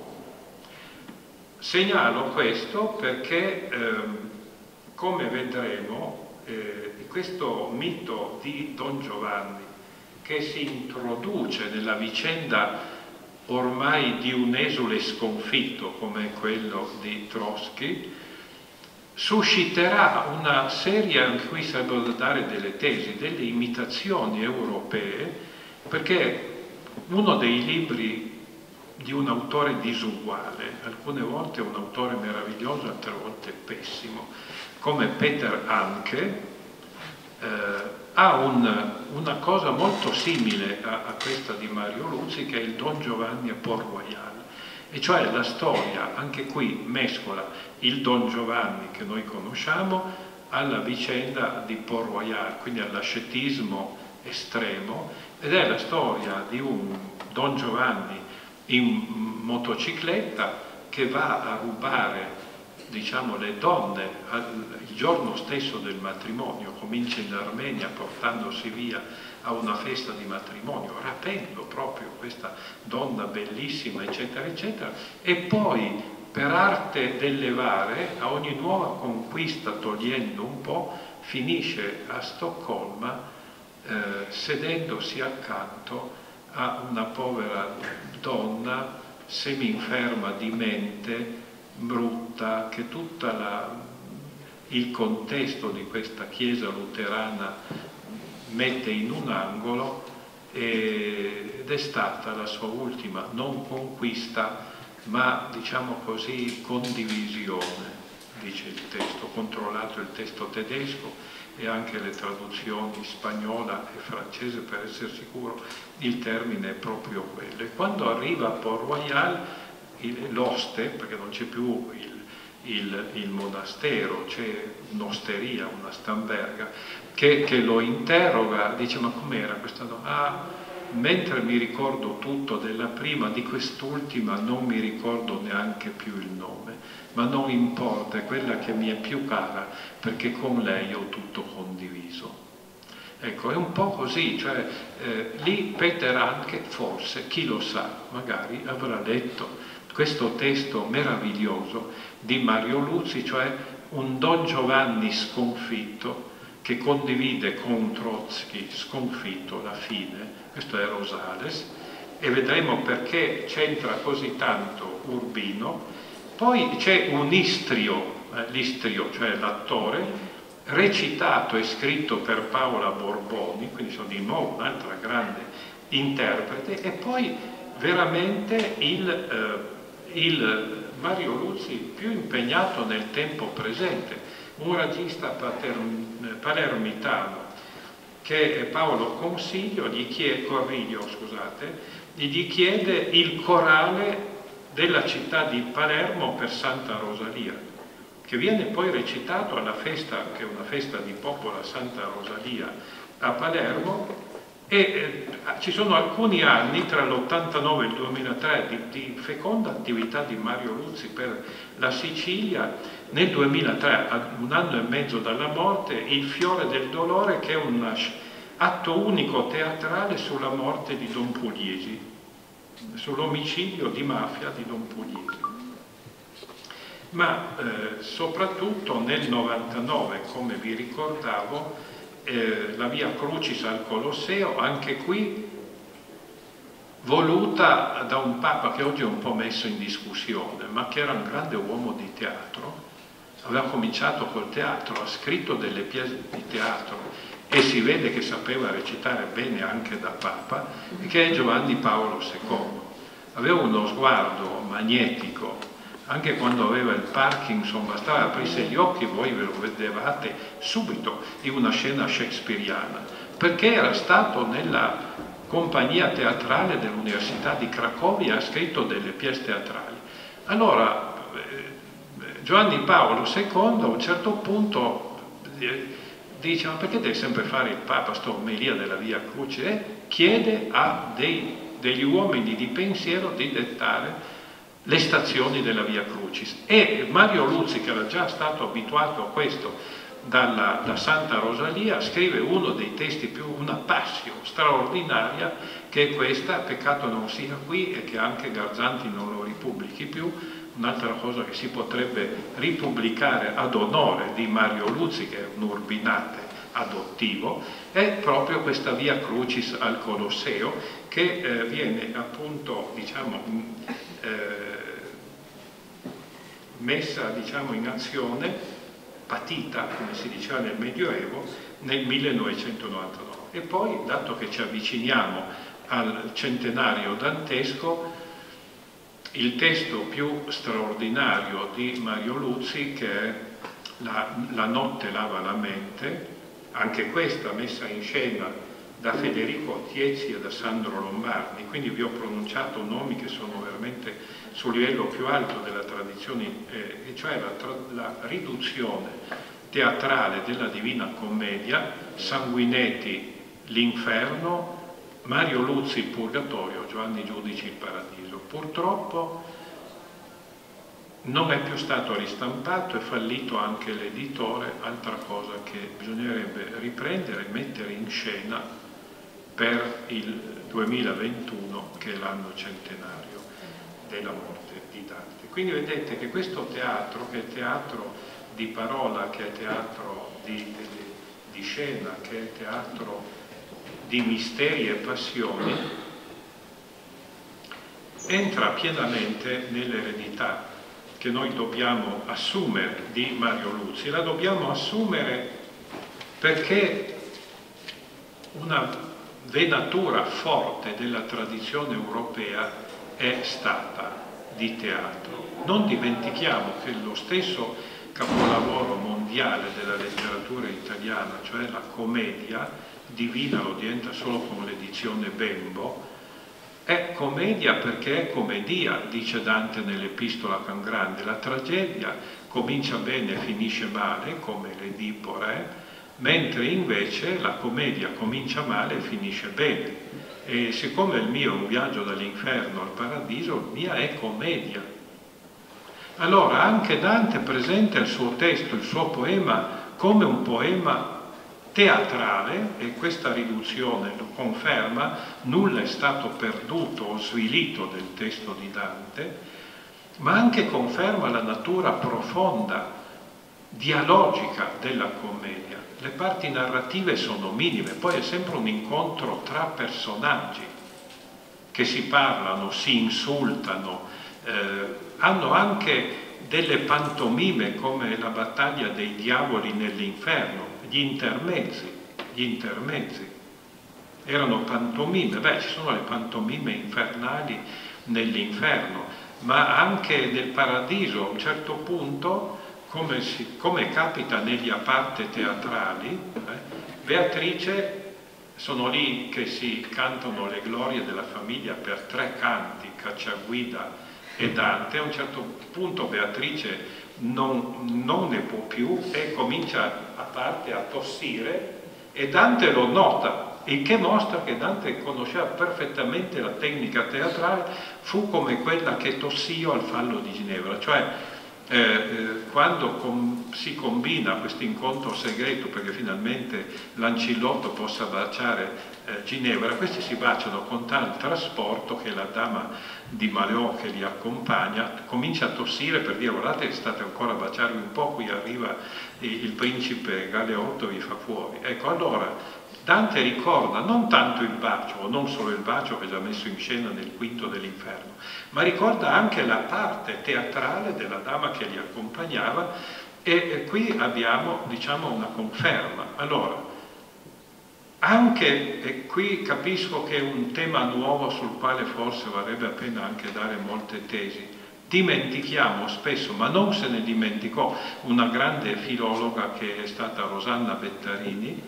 Segnalo questo perché, ehm, come vedremo, eh, questo mito di Don Giovanni che si introduce nella vicenda ormai di un esule sconfitto come quello di Trotsky, susciterà una serie, anche qui sarebbero da dare delle tesi, delle imitazioni europee, perché uno dei libri di un autore disuguale, alcune volte un autore meraviglioso, altre volte pessimo, come Peter Hanke, eh, ha un, una cosa molto simile a, a questa di Mario Luzi, che è il Don Giovanni a Port Royal. E cioè la storia, anche qui, mescola il Don Giovanni che noi conosciamo alla vicenda di Port Royal, quindi all'ascetismo estremo, ed è la storia di un Don Giovanni in motocicletta che va a rubare, diciamo, le donne il giorno stesso del matrimonio, comincia in Armenia portandosi via a una festa di matrimonio, rapendo proprio questa donna bellissima, eccetera, eccetera, e poi per arte del levare, a ogni nuova conquista togliendo un po', finisce a Stoccolma eh, sedendosi accanto a una povera donna semi-inferma di mente, brutta, che tutto il contesto di questa chiesa luterana mette in un angolo, ed è stata la sua ultima non conquista ma, diciamo così, condivisione, dice il testo, controllato il testo tedesco e anche le traduzioni spagnola e francese per essere sicuro, il termine è proprio quello. E quando arriva a Port Royal l'oste, perché non c'è più il Il, il monastero, c'è un'osteria, una stamberga, che, che lo interroga, dice: ma com'era questa donna? Ah, mentre mi ricordo tutto della prima, di quest'ultima non mi ricordo neanche più il nome, ma non importa, è quella che mi è più cara, perché con lei ho tutto condiviso. Ecco, è un po' così, cioè eh, lì Peter Hanke, forse, chi lo sa, magari avrà letto questo testo meraviglioso di Mario Luzi, cioè un Don Giovanni sconfitto che condivide con Trotsky sconfitto la fine. Questo è Rosales, e vedremo perché c'entra così tanto Urbino. Poi c'è un Istrio, eh, l'Istrio, cioè l'attore, recitato e scritto per Paola Borboni, quindi sono di nuovo un'altra grande interprete, e poi veramente il... Eh, il Mario Luzi più impegnato nel tempo presente, un regista palermitano che Paolo Consiglio gli chiede, Corriglio, scusate, gli chiede il corale della città di Palermo per Santa Rosalia, che viene poi recitato alla festa, che è una festa di popolo a Santa Rosalia a Palermo. E eh, ci sono alcuni anni, tra l'ottantanove e il duemilatré, di, di feconda attività di Mario Luzi per la Sicilia. Nel duemilatré, un anno e mezzo dalla morte, Il fiore del dolore, che è un atto unico teatrale sulla morte di Don Pugliesi, sull'omicidio di mafia di Don Puglisi. Ma eh, soprattutto nel novantanove, come vi ricordavo, eh, la Via Crucis al Colosseo, anche qui voluta da un Papa che oggi è un po' messo in discussione, ma che era un grande uomo di teatro, aveva cominciato col teatro, ha scritto delle pièce di teatro e si vede che sapeva recitare bene anche da Papa, che è Giovanni Paolo secondo. Aveva uno sguardo magnetico, anche quando aveva il Parkinson, bastava aprisse gli occhi, voi ve lo vedevate subito in una scena shakespeariana, perché era stato nella compagnia teatrale dell'Università di Cracovia, ha scritto delle pièce teatrali. Allora, eh, Giovanni Paolo secondo a un certo punto eh, dice: ma perché deve sempre fare il Papa sta omelia della Via Crucis? E chiede a dei, degli uomini di pensiero di dettare le stazioni della Via Crucis. E Mario Luzzi, che era già stato abituato a questo dalla, da Santa Rosalia, scrive uno dei testi più, una passio straordinaria, che è questa, peccato non sia qui e che anche Garzanti non lo ripubblichi più. Un'altra cosa che si potrebbe ripubblicare ad onore di Mario Luzzi, che è un urbinate adottivo, è proprio questa Via Crucis al Colosseo, che eh, viene appunto, diciamo, eh, messa, diciamo, in azione, patita, come si diceva nel Medioevo, nel millenovecentonovantanove. E poi, dato che ci avviciniamo al centenario dantesco, il testo più straordinario di Mario Luzzi, che è La, la notte lava la mente, anche questa messa in scena da Federico Tiezzi e da Sandro Lombardi, quindi vi ho pronunciato nomi che sono veramente sul livello più alto della tradizione, eh, e cioè la, la riduzione teatrale della Divina Commedia, Sanguinetti l'Inferno, Mario Luzzi il Purgatorio, Giovanni Giudici il Paradiso. Purtroppo non è più stato ristampato, è fallito anche l'editore, altra cosa che bisognerebbe riprendere e mettere in scena per il duemilaventuno, che è l'anno centenario della morte di Dante. Quindi vedete che questo teatro, che è teatro di parola, che è teatro di, di, di scena, che è teatro di misteri e passioni, entra pienamente nell'eredità che noi dobbiamo assumere di Mario Luzzi. La dobbiamo assumere perché una venatura forte della tradizione europea è stata di teatro. Non dimentichiamo che lo stesso capolavoro mondiale della letteratura italiana, cioè la commedia, Divina lo diventa solo con l'edizione Bembo, è commedia perché è commedia, dice Dante nell'Epistola Can Grande. La tragedia comincia bene e finisce male, come l'Edipo Re, mentre invece la commedia comincia male e finisce bene. E siccome il mio è un viaggio dall'inferno al paradiso, il mio è commedia. Allora anche Dante presenta il suo testo, il suo poema, come un poema teatrale, e questa riduzione lo conferma. Nulla è stato perduto o svilito del testo di Dante, ma anche conferma la natura profonda, dialogica della commedia. Le parti narrative sono minime, poi è sempre un incontro tra personaggi che si parlano, si insultano, eh, hanno anche delle pantomime come la battaglia dei diavoli nell'inferno, gli intermezzi, gli intermezzi erano pantomime. Beh, ci sono le pantomime infernali nell'inferno, ma anche nel paradiso a un certo punto, come, si, come capita negli aparte teatrali, eh, Beatrice, sono lì che si cantano le glorie della famiglia per tre canti, Cacciaguida e Dante. A un certo punto Beatrice non, non ne può più e comincia a parte a tossire, e Dante lo nota, il che mostra che Dante conosceva perfettamente la tecnica teatrale. Fu come quella che tossio al fallo di Ginevra, cioè eh, eh, quando com si combina questo incontro segreto perché finalmente l'ancillotto possa baciare eh, Ginevra. Questi si baciano con tal trasporto che la dama di Malò che li accompagna comincia a tossire per dire guardate state ancora a baciarvi un po', qui arriva il principe Galeotto, vi fa fuori. Ecco, allora Dante ricorda non tanto il bacio, o non solo il bacio che è già messo in scena nel quinto dell'Inferno, ma ricorda anche la parte teatrale della dama che li accompagnava, e, e qui abbiamo, diciamo, una conferma. Allora, anche, e qui capisco che è un tema nuovo sul quale forse varrebbe la pena anche dare molte tesi, dimentichiamo spesso, ma non se ne dimenticò una grande filologa che è stata Rosanna Bettarini,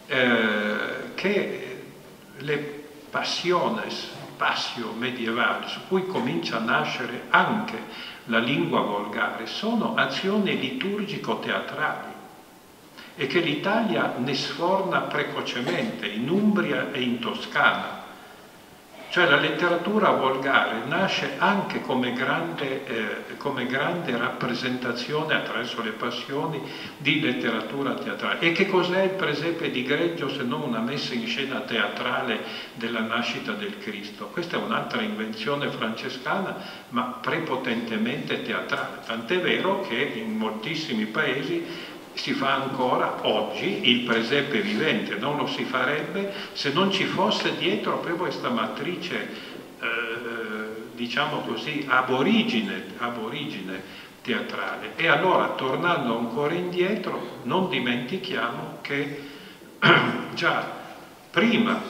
Eh, che le passiones, passio medievale, su cui comincia a nascere anche la lingua volgare, sono azioni liturgico-teatrali e che l'Italia ne sforna precocemente in Umbria e in Toscana. Cioè la letteratura volgare nasce anche come grande, eh, come grande rappresentazione attraverso le passioni di letteratura teatrale. E che cos'è il presepe di Greggio se non una messa in scena teatrale della nascita del Cristo? Questa è un'altra invenzione francescana, ma prepotentemente teatrale. Tant'è vero che in moltissimi paesi si fa ancora oggi il presepe vivente, non lo si farebbe se non ci fosse dietro proprio questa matrice, eh, diciamo così, aborigine, aborigine teatrale. E allora, tornando ancora indietro, non dimentichiamo che già prima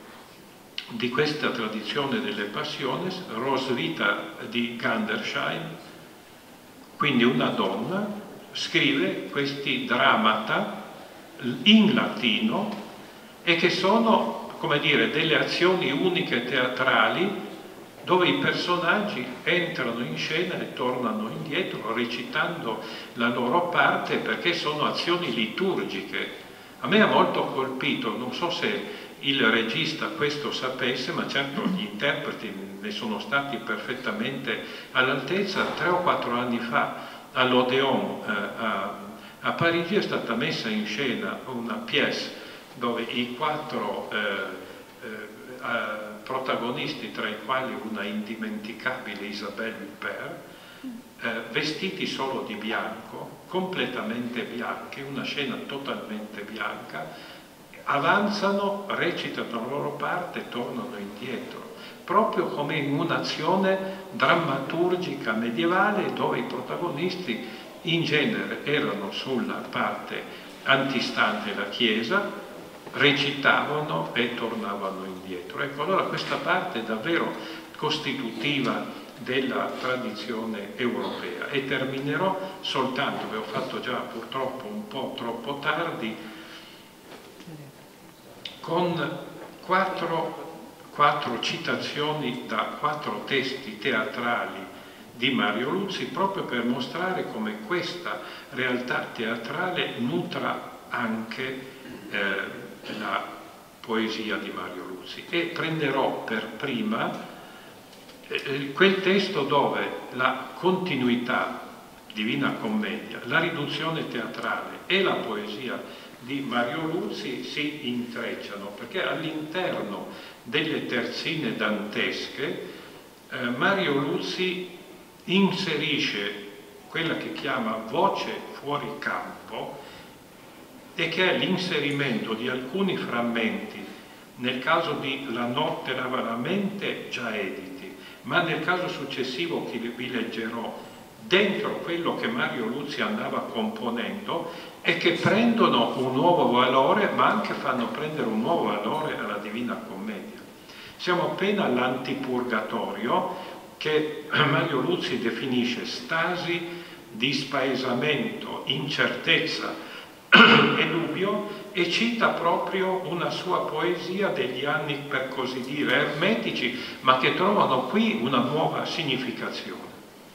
di questa tradizione delle passiones, Roswitha di Gandersheim, quindi una donna, scrive questi dramata in latino e che sono, come dire, delle azioni uniche teatrali dove i personaggi entrano in scena e tornano indietro recitando la loro parte perché sono azioni liturgiche. A me ha molto colpito, non so se il regista questo sapesse, ma certo gli interpreti ne sono stati perfettamente all'altezza. Tre o quattro anni fa all'Odeon eh, a, a Parigi è stata messa in scena una pièce dove i quattro eh, eh, protagonisti, tra i quali una indimenticabile Isabelle Huppert, eh, vestiti solo di bianco, completamente bianchi, una scena totalmente bianca, avanzano, recitano la loro parte e tornano indietro, proprio come in un'azione drammaturgica medievale dove i protagonisti in genere erano sulla parte antistante la Chiesa, recitavano e tornavano indietro. Ecco, allora questa parte è davvero costitutiva della tradizione europea. E terminerò soltanto, ve ho fatto già purtroppo un po' troppo tardi, con quattro quattro citazioni da quattro testi teatrali di Mario Luzi, proprio per mostrare come questa realtà teatrale nutra anche eh, la poesia di Mario Luzi. E prenderò per prima eh, quel testo dove la continuità, Divina Commedia, la riduzione teatrale e la poesia di Mario Luzi si intrecciano, perché all'interno delle terzine dantesche eh, Mario Luzi inserisce quella che chiama voce fuori campo e che è l'inserimento di alcuni frammenti, nel caso di La notte lava la mente già editi, ma nel caso successivo che vi leggerò, dentro quello che Mario Luzi andava componendo e che prendono un nuovo valore, ma anche fanno prendere un nuovo valore alla Divina Commedia. Siamo appena all'antipurgatorio, che Mario Luzi definisce stasi di spaesamento, incertezza e dubbio, e cita proprio una sua poesia degli anni, per così dire, ermetici, ma che trovano qui una nuova significazione.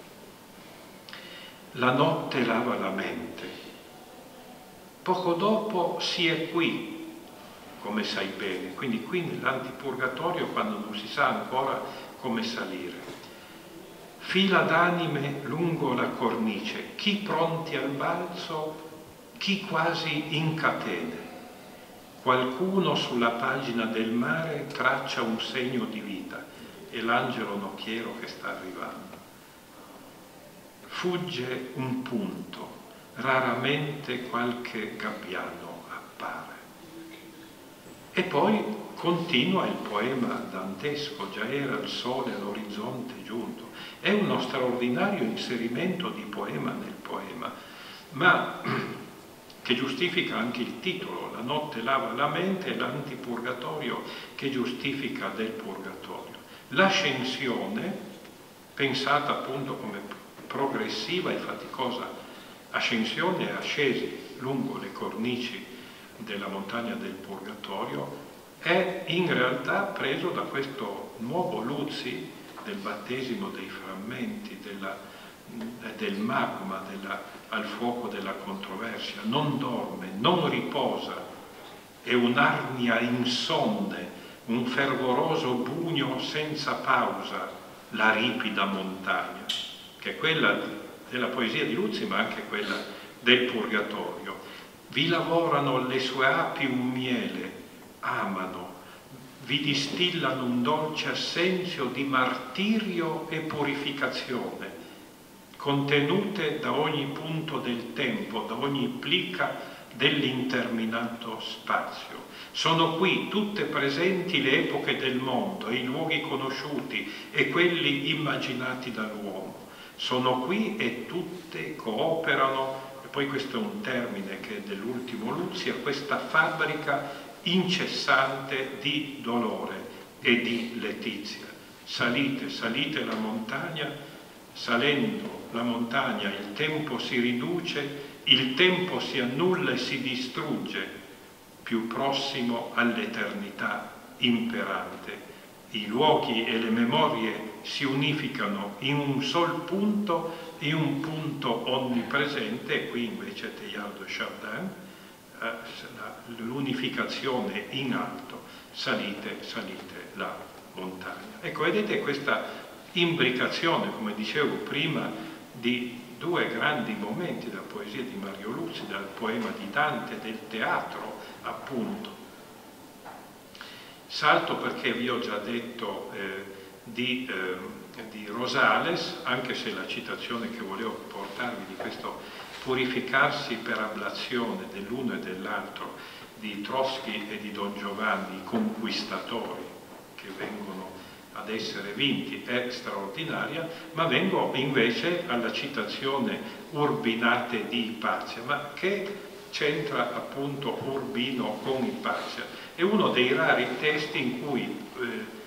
La notte lava la mente, poco dopo si è qui, come sai bene, quindi qui nell'antipurgatorio, quando non si sa ancora come salire. fila d'anime lungo la cornice, chi pronti al balzo, chi quasi in catene. Qualcuno sulla pagina del mare traccia un segno di vita e l'angelo nocchiero che sta arrivando. Fugge un punto, raramente qualche gabbiano appare. E poi continua il poema dantesco, già era il sole all'orizzonte giunto. È uno straordinario inserimento di poema nel poema, ma che giustifica anche il titolo, la notte lava la mente, e l'antipurgatorio che giustifica del purgatorio. L'ascensione, pensata appunto come progressiva e faticosa ascensione, ascesi lungo le cornici della montagna del purgatorio, è in realtà preso da questo nuovo Luzzi del battesimo dei frammenti, della, del magma della, al fuoco della controversia. Non dorme, non riposa, è un'arnia insonne, un fervoroso bugno senza pausa, la ripida montagna, che è quella della poesia di Luzzi, ma anche quella del purgatorio. Vi lavorano le sue api un miele, amano, vi distillano un dolce assenzio di martirio e purificazione, contenute da ogni punto del tempo, da ogni plica dell'interminato spazio. Sono qui tutte presenti le epoche del mondo, e i luoghi conosciuti e quelli immaginati dall'uomo. Sono qui e tutte cooperano, e poi questo è un termine che è dell'ultimo Luzzi, a questa fabbrica incessante di dolore e di letizia. Salite, salite la montagna, salendo la montagna il tempo si riduce, il tempo si annulla e si distrugge, più prossimo all'eternità imperante. I luoghi e le memorie si unificano in un sol punto, in un punto onnipresente, e qui invece Teilhard de Chardin, eh, l'unificazione in alto, salite, salite la montagna. Ecco, vedete questa imbricazione, come dicevo prima, di due grandi momenti della poesia di Mario Luzzi, dal poema di Dante, del teatro, appunto. Salto perché vi ho già detto eh, di, eh, di Rosales, anche se la citazione che volevo portarvi di questo purificarsi per ablazione dell'uno e dell'altro di Trotsky e di Don Giovanni, i conquistatori che vengono ad essere vinti, è straordinaria, ma vengo invece alla citazione Urbinate di Ipazia. Ma che c'entra appunto Urbino con Ipazia? È uno dei rari testi in cui eh,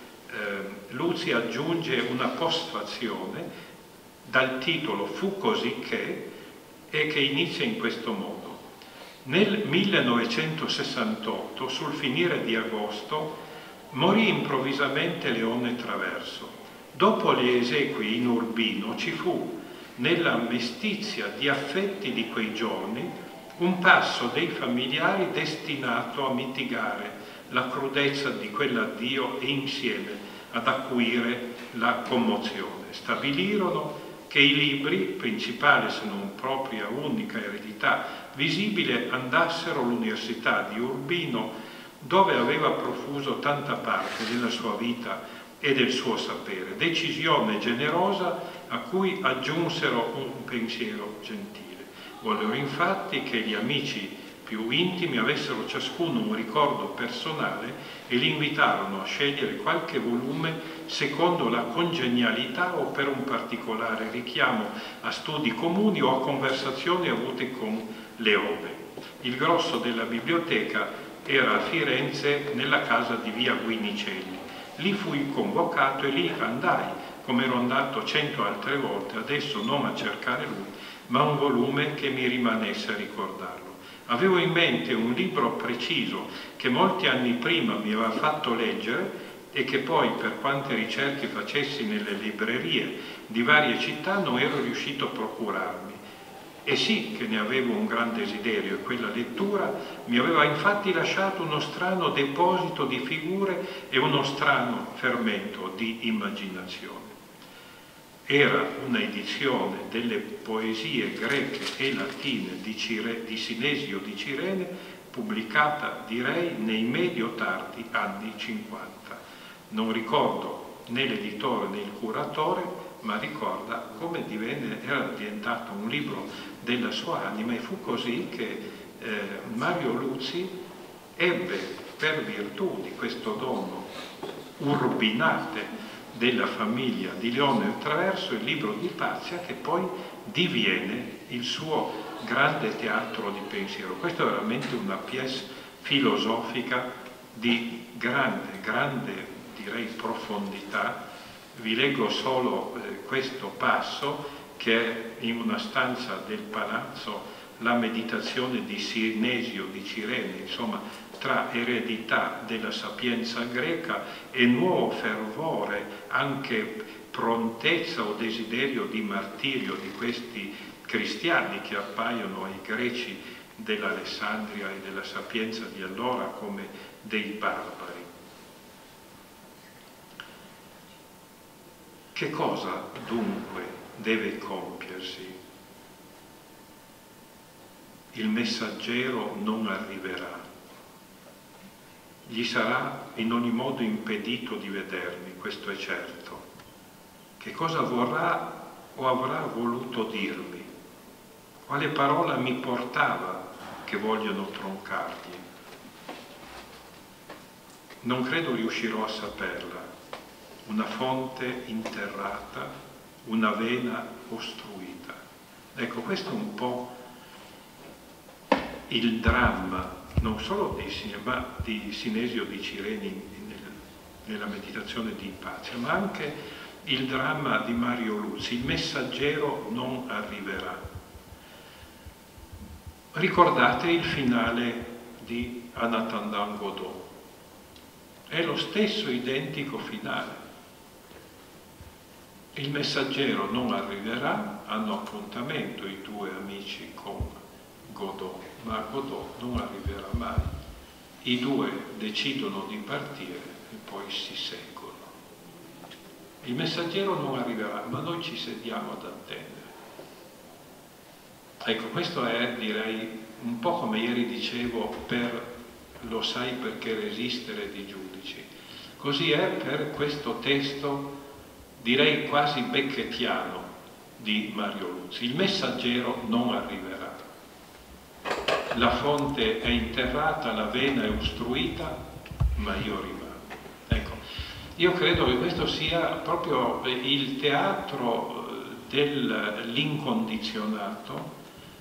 eh, Luzzi aggiunge una postfazione dal titolo Fu così che, e che inizia in questo modo. Nel millenovecentosessantotto, sul finire di agosto, morì improvvisamente Leone Traverso. Dopo le esequie in Urbino ci fu, nella mestizia di affetti di quei giorni, un passo dei familiari destinato a mitigare la crudezza di quell'addio e insieme ad acuire la commozione. Stabilirono che i libri, principale se non propria unica eredità visibile, andassero all'Università di Urbino, dove aveva profuso tanta parte della sua vita e del suo sapere. Decisione generosa a cui aggiunsero un pensiero gentile. Vollero infatti che gli amici più intimi avessero ciascuno un ricordo personale e li invitarono a scegliere qualche volume secondo la congenialità o per un particolare richiamo a studi comuni o a conversazioni avute con Leone. Il grosso della biblioteca era a Firenze, nella casa di via Guinicelli. Lì fui convocato e lì andai, come ero andato cento altre volte, adesso non a cercare lui, ma un volume che mi rimanesse a ricordarlo. Avevo in mente un libro preciso che molti anni prima mi aveva fatto leggere e che poi, per quante ricerche facessi nelle librerie di varie città, non ero riuscito a procurarmi. E sì che ne avevo un gran desiderio, e quella lettura mi aveva infatti lasciato uno strano deposito di figure e uno strano fermento di immaginazione. era un'edizione delle poesie greche e latine di, Cire, di Sinesio di Cirene, pubblicata direi nei medio tardi anni cinquanta. Non ricordo né l'editore né il curatore, ma ricorda come divenne, era diventato un libro della sua anima, e fu così che eh, Mario Luzi ebbe, per virtù di questo dono urbinate della famiglia di Leone Traverso, il libro di Pazia, che poi diviene il suo grande teatro di pensiero. Questa è veramente una pièce filosofica di grande, grande, direi, profondità. Vi leggo solo eh, questo passo, che è in una stanza del palazzo, la meditazione di Sinesio di Cirene, insomma, tra eredità della sapienza greca e nuovo fervore, anche prontezza o desiderio di martirio di questi cristiani che appaiono ai greci dell'Alessandria e della sapienza di allora come dei barbari. Che cosa dunque deve compiersi? Il messaggero non arriverà. Gli sarà in ogni modo impedito di vedermi, questo è certo. Che cosa vorrà o avrà voluto dirmi? Quale parola mi portava che vogliono troncargli? Non credo riuscirò a saperla. Una fonte interrata, una vena ostruita. Ecco, questo è un po' il dramma, non solo di, ma di Sinesio di Cirene nella meditazione di Pazia, ma anche il dramma di Mario Luzi. Il messaggero non arriverà. Ricordate il finale di Anatandang Godot? È lo stesso identico finale. Il messaggero non arriverà, hanno appuntamento i due amici con Godot, ma Godot non arriverà mai. I due decidono di partire e poi si seguono. Il messaggero non arriverà, ma noi ci sediamo ad attendere. Ecco, questo è, direi, un po' come ieri dicevo per Lo sai perché resistere di Giudici. Così è per questo testo, direi quasi becchettiano, di Mario Luzi. Il messaggero non arriverà. La fonte è interrata, la vena è ostruita, ma io rimango. Ecco, io credo che questo sia proprio il teatro dell'incondizionato,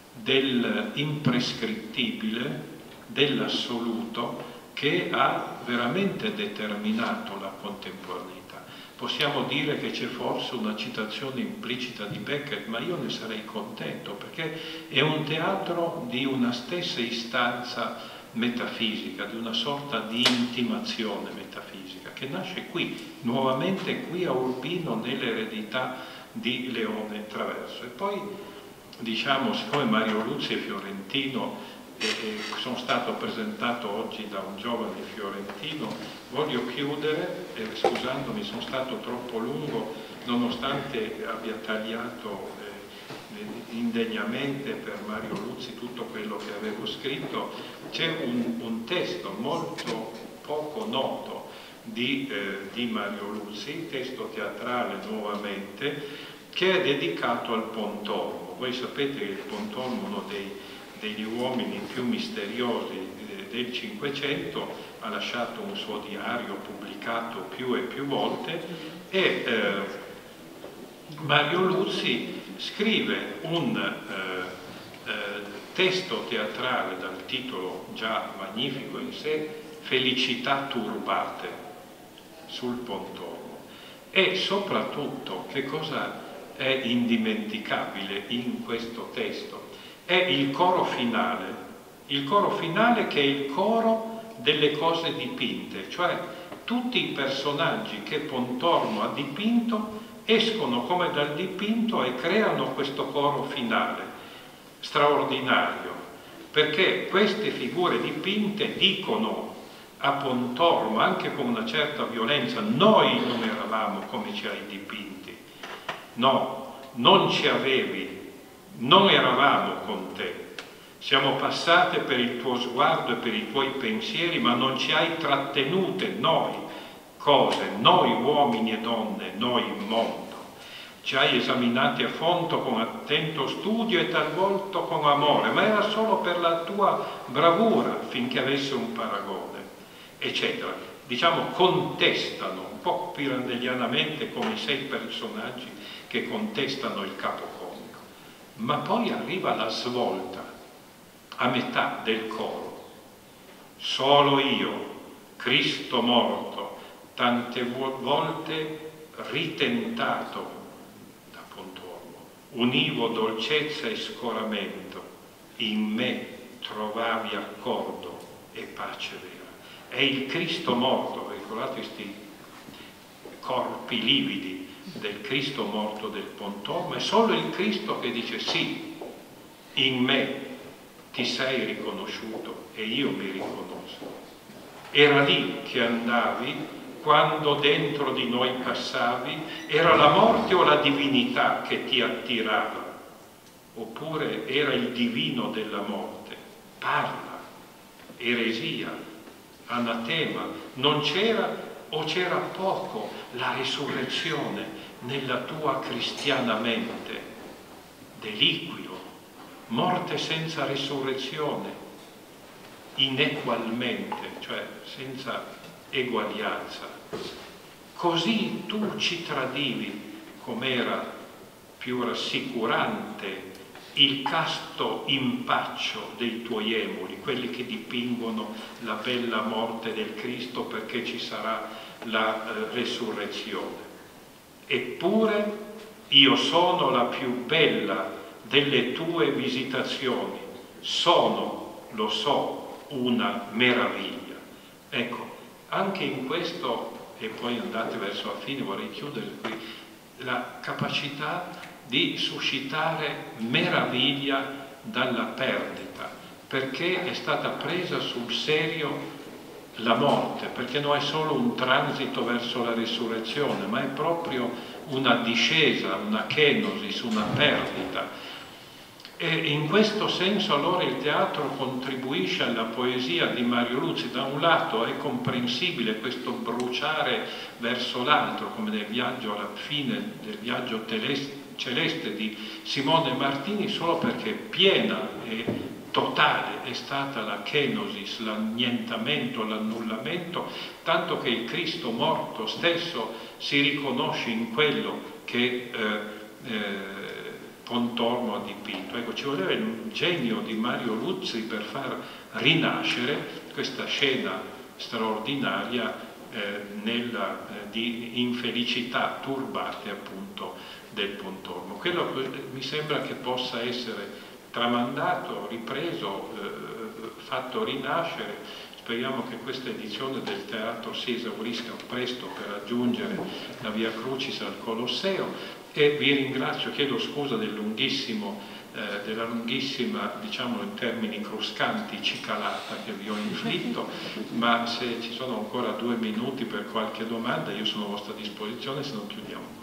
dell'imprescrittibile, dell'assoluto, che ha veramente determinato la contemporaneità. Possiamo dire che c'è forse una citazione implicita di Beckett, ma io ne sarei contento, perché è un teatro di una stessa istanza metafisica, di una sorta di intimazione metafisica, che nasce qui, nuovamente qui a Urbino, nell'eredità di Leone Traverso. E poi, diciamo, siccome Mario Luzi è fiorentino, e sono stato presentato oggi da un giovane fiorentino, voglio chiudere, eh, scusandomi, sono stato troppo lungo, nonostante abbia tagliato eh, indegnamente per Mario Luzi tutto quello che avevo scritto. C'è un, un testo molto poco noto di, eh, di Mario Luzi, testo teatrale nuovamente, che è dedicato al Pontormo. Voi sapete che il Pontormo è uno dei degli uomini più misteriosi del Cinquecento, ha lasciato un suo diario pubblicato più e più volte, e eh, Mario Luzi scrive un eh, eh, testo teatrale dal titolo già magnifico in sé, Felicità turbate, sul Pontormo. E soprattutto, che cosa è indimenticabile in questo testo? È il coro finale, il coro finale che è il coro delle cose dipinte, cioè tutti i personaggi che Pontormo ha dipinto escono come dal dipinto e creano questo coro finale straordinario, perché queste figure dipinte dicono a Pontormo, anche con una certa violenza: noi non eravamo come ci hai dipinti. no, non ci avevi, non eravamo con te. Siamo passate per il tuo sguardo e per i tuoi pensieri, ma non ci hai trattenute noi cose, noi uomini e donne, noi mondo. Ci hai esaminati a fondo con attento studio e talvolta con amore, ma era solo per la tua bravura, finché avesse un paragone, eccetera. Diciamo, contestano un po' pirandellianamente come i sei personaggi che contestano il capocomico. Ma poi arriva la svolta a metà del coro. Solo io, Cristo morto, tante volte ritentato da Pontormo, univo dolcezza e scoramento, in me trovavi accordo e pace vera. È il Cristo morto, ricordate questi corpi lividi del Cristo morto del Pontormo, è solo il Cristo che dice sì, in me ti sei riconosciuto e io mi riconosco. Era lì che andavi quando dentro di noi passavi, era la morte o la divinità che ti attirava? Oppure era il divino della morte? Parla, eresia, anatema, non c'era o c'era poco la risurrezione nella tua cristiana mente? Deliquio, morte senza risurrezione, inequalmente, cioè senza eguaglianza. Così tu ci tradivi, com'era più rassicurante il casto impaccio dei tuoi emuli, quelli che dipingono la bella morte del Cristo perché ci sarà la eh, resurrezione. Eppure io sono la più bella delle tue visitazioni, sono, lo so, una meraviglia. Ecco, anche in questo, e poi andate verso la fine, vorrei chiudere qui, la capacità di suscitare meraviglia dalla perdita, perché è stata presa sul serio la morte, perché non è solo un transito verso la risurrezione, ma è proprio una discesa, una kenosis, una perdita. E in questo senso allora il teatro contribuisce alla poesia di Mario Luzi. Da un lato è comprensibile questo bruciare verso l'altro, come nel viaggio alla fine del viaggio celeste di Simone Martini, solo perché piena e totale è stata la kenosis, l'annientamento, l'annullamento, tanto che il Cristo morto stesso si riconosce in quello che eh, eh, Pontormo ha dipinto. Ecco, ci voleva il genio di Mario Luzi per far rinascere questa scena straordinaria eh, nella, eh, di infelicità turbate appunto del Pontormo. Quello che mi sembra che possa essere tramandato, ripreso, eh, fatto rinascere. Speriamo che questa edizione del teatro si esaurisca presto per raggiungere la Via Crucis al Colosseo. E vi ringrazio, chiedo scusa del lunghissimo, eh, della lunghissima, diciamo in termini cruscanti, cicalata che vi ho inflitto, ma se ci sono ancora due minuti per qualche domanda io sono a vostra disposizione, se non chiudiamo qui.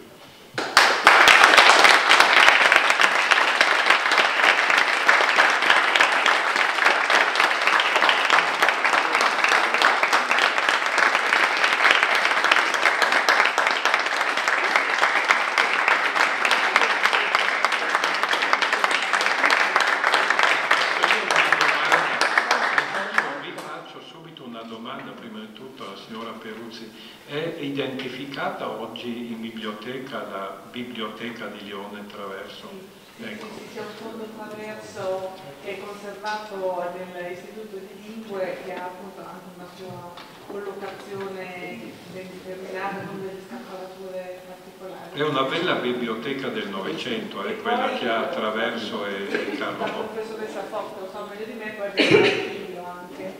È identificata oggi in biblioteca la biblioteca di Lione Traverso? Ecco. C'è un fondo Traverso che è conservato nell'Istituto di Lingue, che ha appunto anche una sua collocazione ben determinata con delle scaffalature particolari. È una bella biblioteca del Novecento, è quella che ha Traverso e, e Carlo. La professoressa Fox lo sa meglio di me, poi abbiamo l'archivio anche.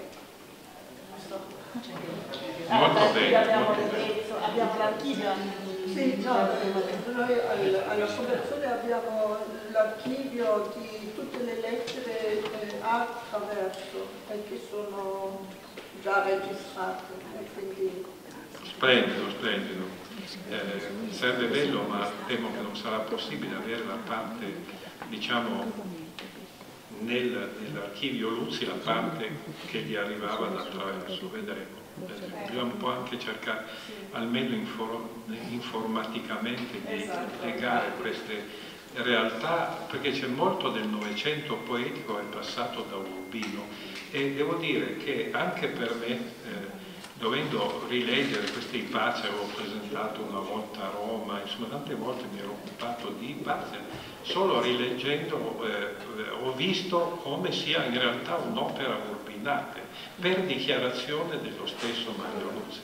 Molto bene. Abbiamo molto l'archivio. Sì, no, noi alla fondazione abbiamo l'archivio di tutte le lettere attraverso, perché sono già registrate. Quindi... Splendido, splendido. Eh, sarebbe bello, ma temo che non sarà possibile avere la parte, diciamo, nel, nell'archivio Luzzi la parte che gli arrivava d'attraverso, vedremo. Bisogna un po' anche cercare, almeno informaticamente, di legare queste realtà, perché c'è molto del Novecento poetico è passato da Urbino, e devo dire che anche per me, eh, dovendo rileggere queste Ipazia, avevo presentato una volta a Roma, insomma tante volte mi ero occupato di Ipazia, solo rileggendo eh, ho visto come sia in realtà un'opera urbinate, per dichiarazione dello stesso Mario Luzzi.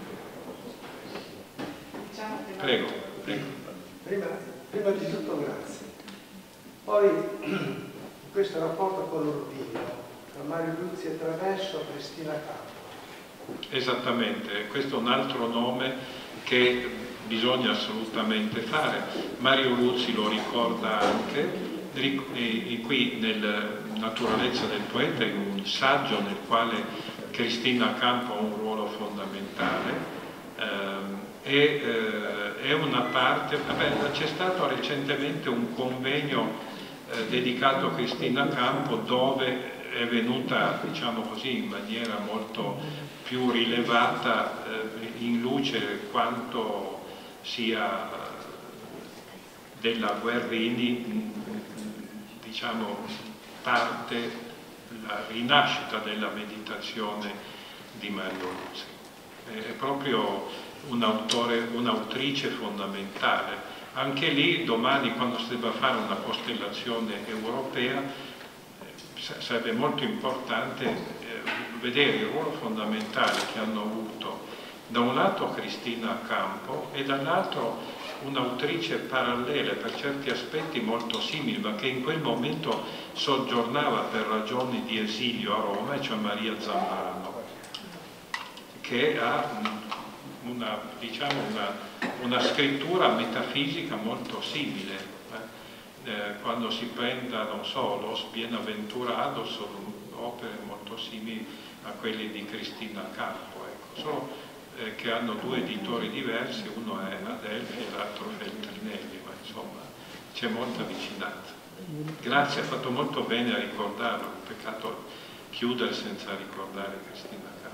Prego, prego. Prima, prima di tutto grazie. Poi questo rapporto con l'Urbino, tra Mario Luzzi e Traverso, Cristina Campo. Esattamente, questo è un altro nome che bisogna assolutamente fare. Mario Luzzi lo ricorda anche, e qui nel Naturalezza del poeta, in un saggio nel quale Cristina Campo ha un ruolo fondamentale, ehm, e eh, è una parte, c'è stato recentemente un convegno eh, dedicato a Cristina Campo, dove è venuta, diciamo così, in maniera molto più rilevata eh, in luce quanto sia della Guerrini, diciamo, parte la rinascita della meditazione di Mario Luzzi. È proprio un autore, un'autrice fondamentale. Anche lì domani, quando si debba fare una costellazione europea, sarebbe molto importante eh, vedere il ruolo fondamentale che hanno avuto da un lato Cristina Campo e dall'altro un'autrice parallela, per certi aspetti molto simile, ma che in quel momento soggiornava per ragioni di esilio a Roma, cioè Maria Zambrano, che ha una, diciamo una, una scrittura metafisica molto simile. Eh, quando si prenda, non so, Los Bienaventurados, sono opere molto simili a quelle di Cristina Campo, ecco. Solo eh, che hanno due editori diversi, uno è Adelphi e l'altro Feltrinelli, ma insomma c'è molta vicinanza. Grazie, ha fatto molto bene a ricordarlo, peccato chiudere senza ricordare Cristina Campo.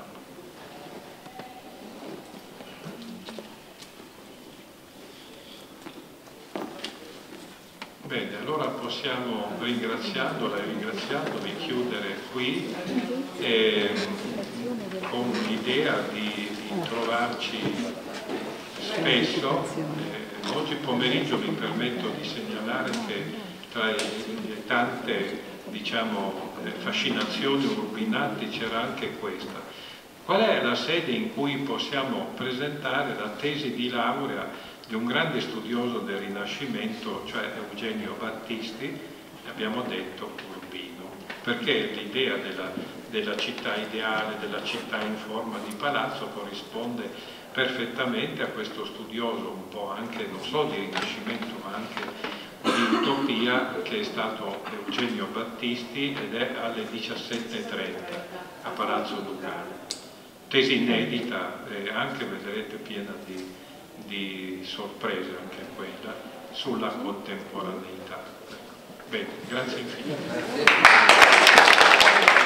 Bene, allora possiamo, ringraziandola e ringraziandovi, chiudere qui eh, con l'idea di, di trovarci spesso. Eh, oggi pomeriggio mi permetto di segnalare che tra le tante, diciamo, fascinazioni urbinanti c'era anche questa. Qual è la sede in cui possiamo presentare la tesi di laurea di un grande studioso del Rinascimento, cioè Eugenio Battisti? Abbiamo detto Urbino, perché l'idea della, della città ideale, della città in forma di palazzo corrisponde perfettamente a questo studioso un po' anche, non solo di Rinascimento, ma anche di utopia, che è stato Eugenio Battisti, ed è alle diciassette e trenta a Palazzo Ducale. Tesi inedita, eh, anche vedrete piena di di sorprese anche quella, sulla contemporaneità. Bene, grazie infinito.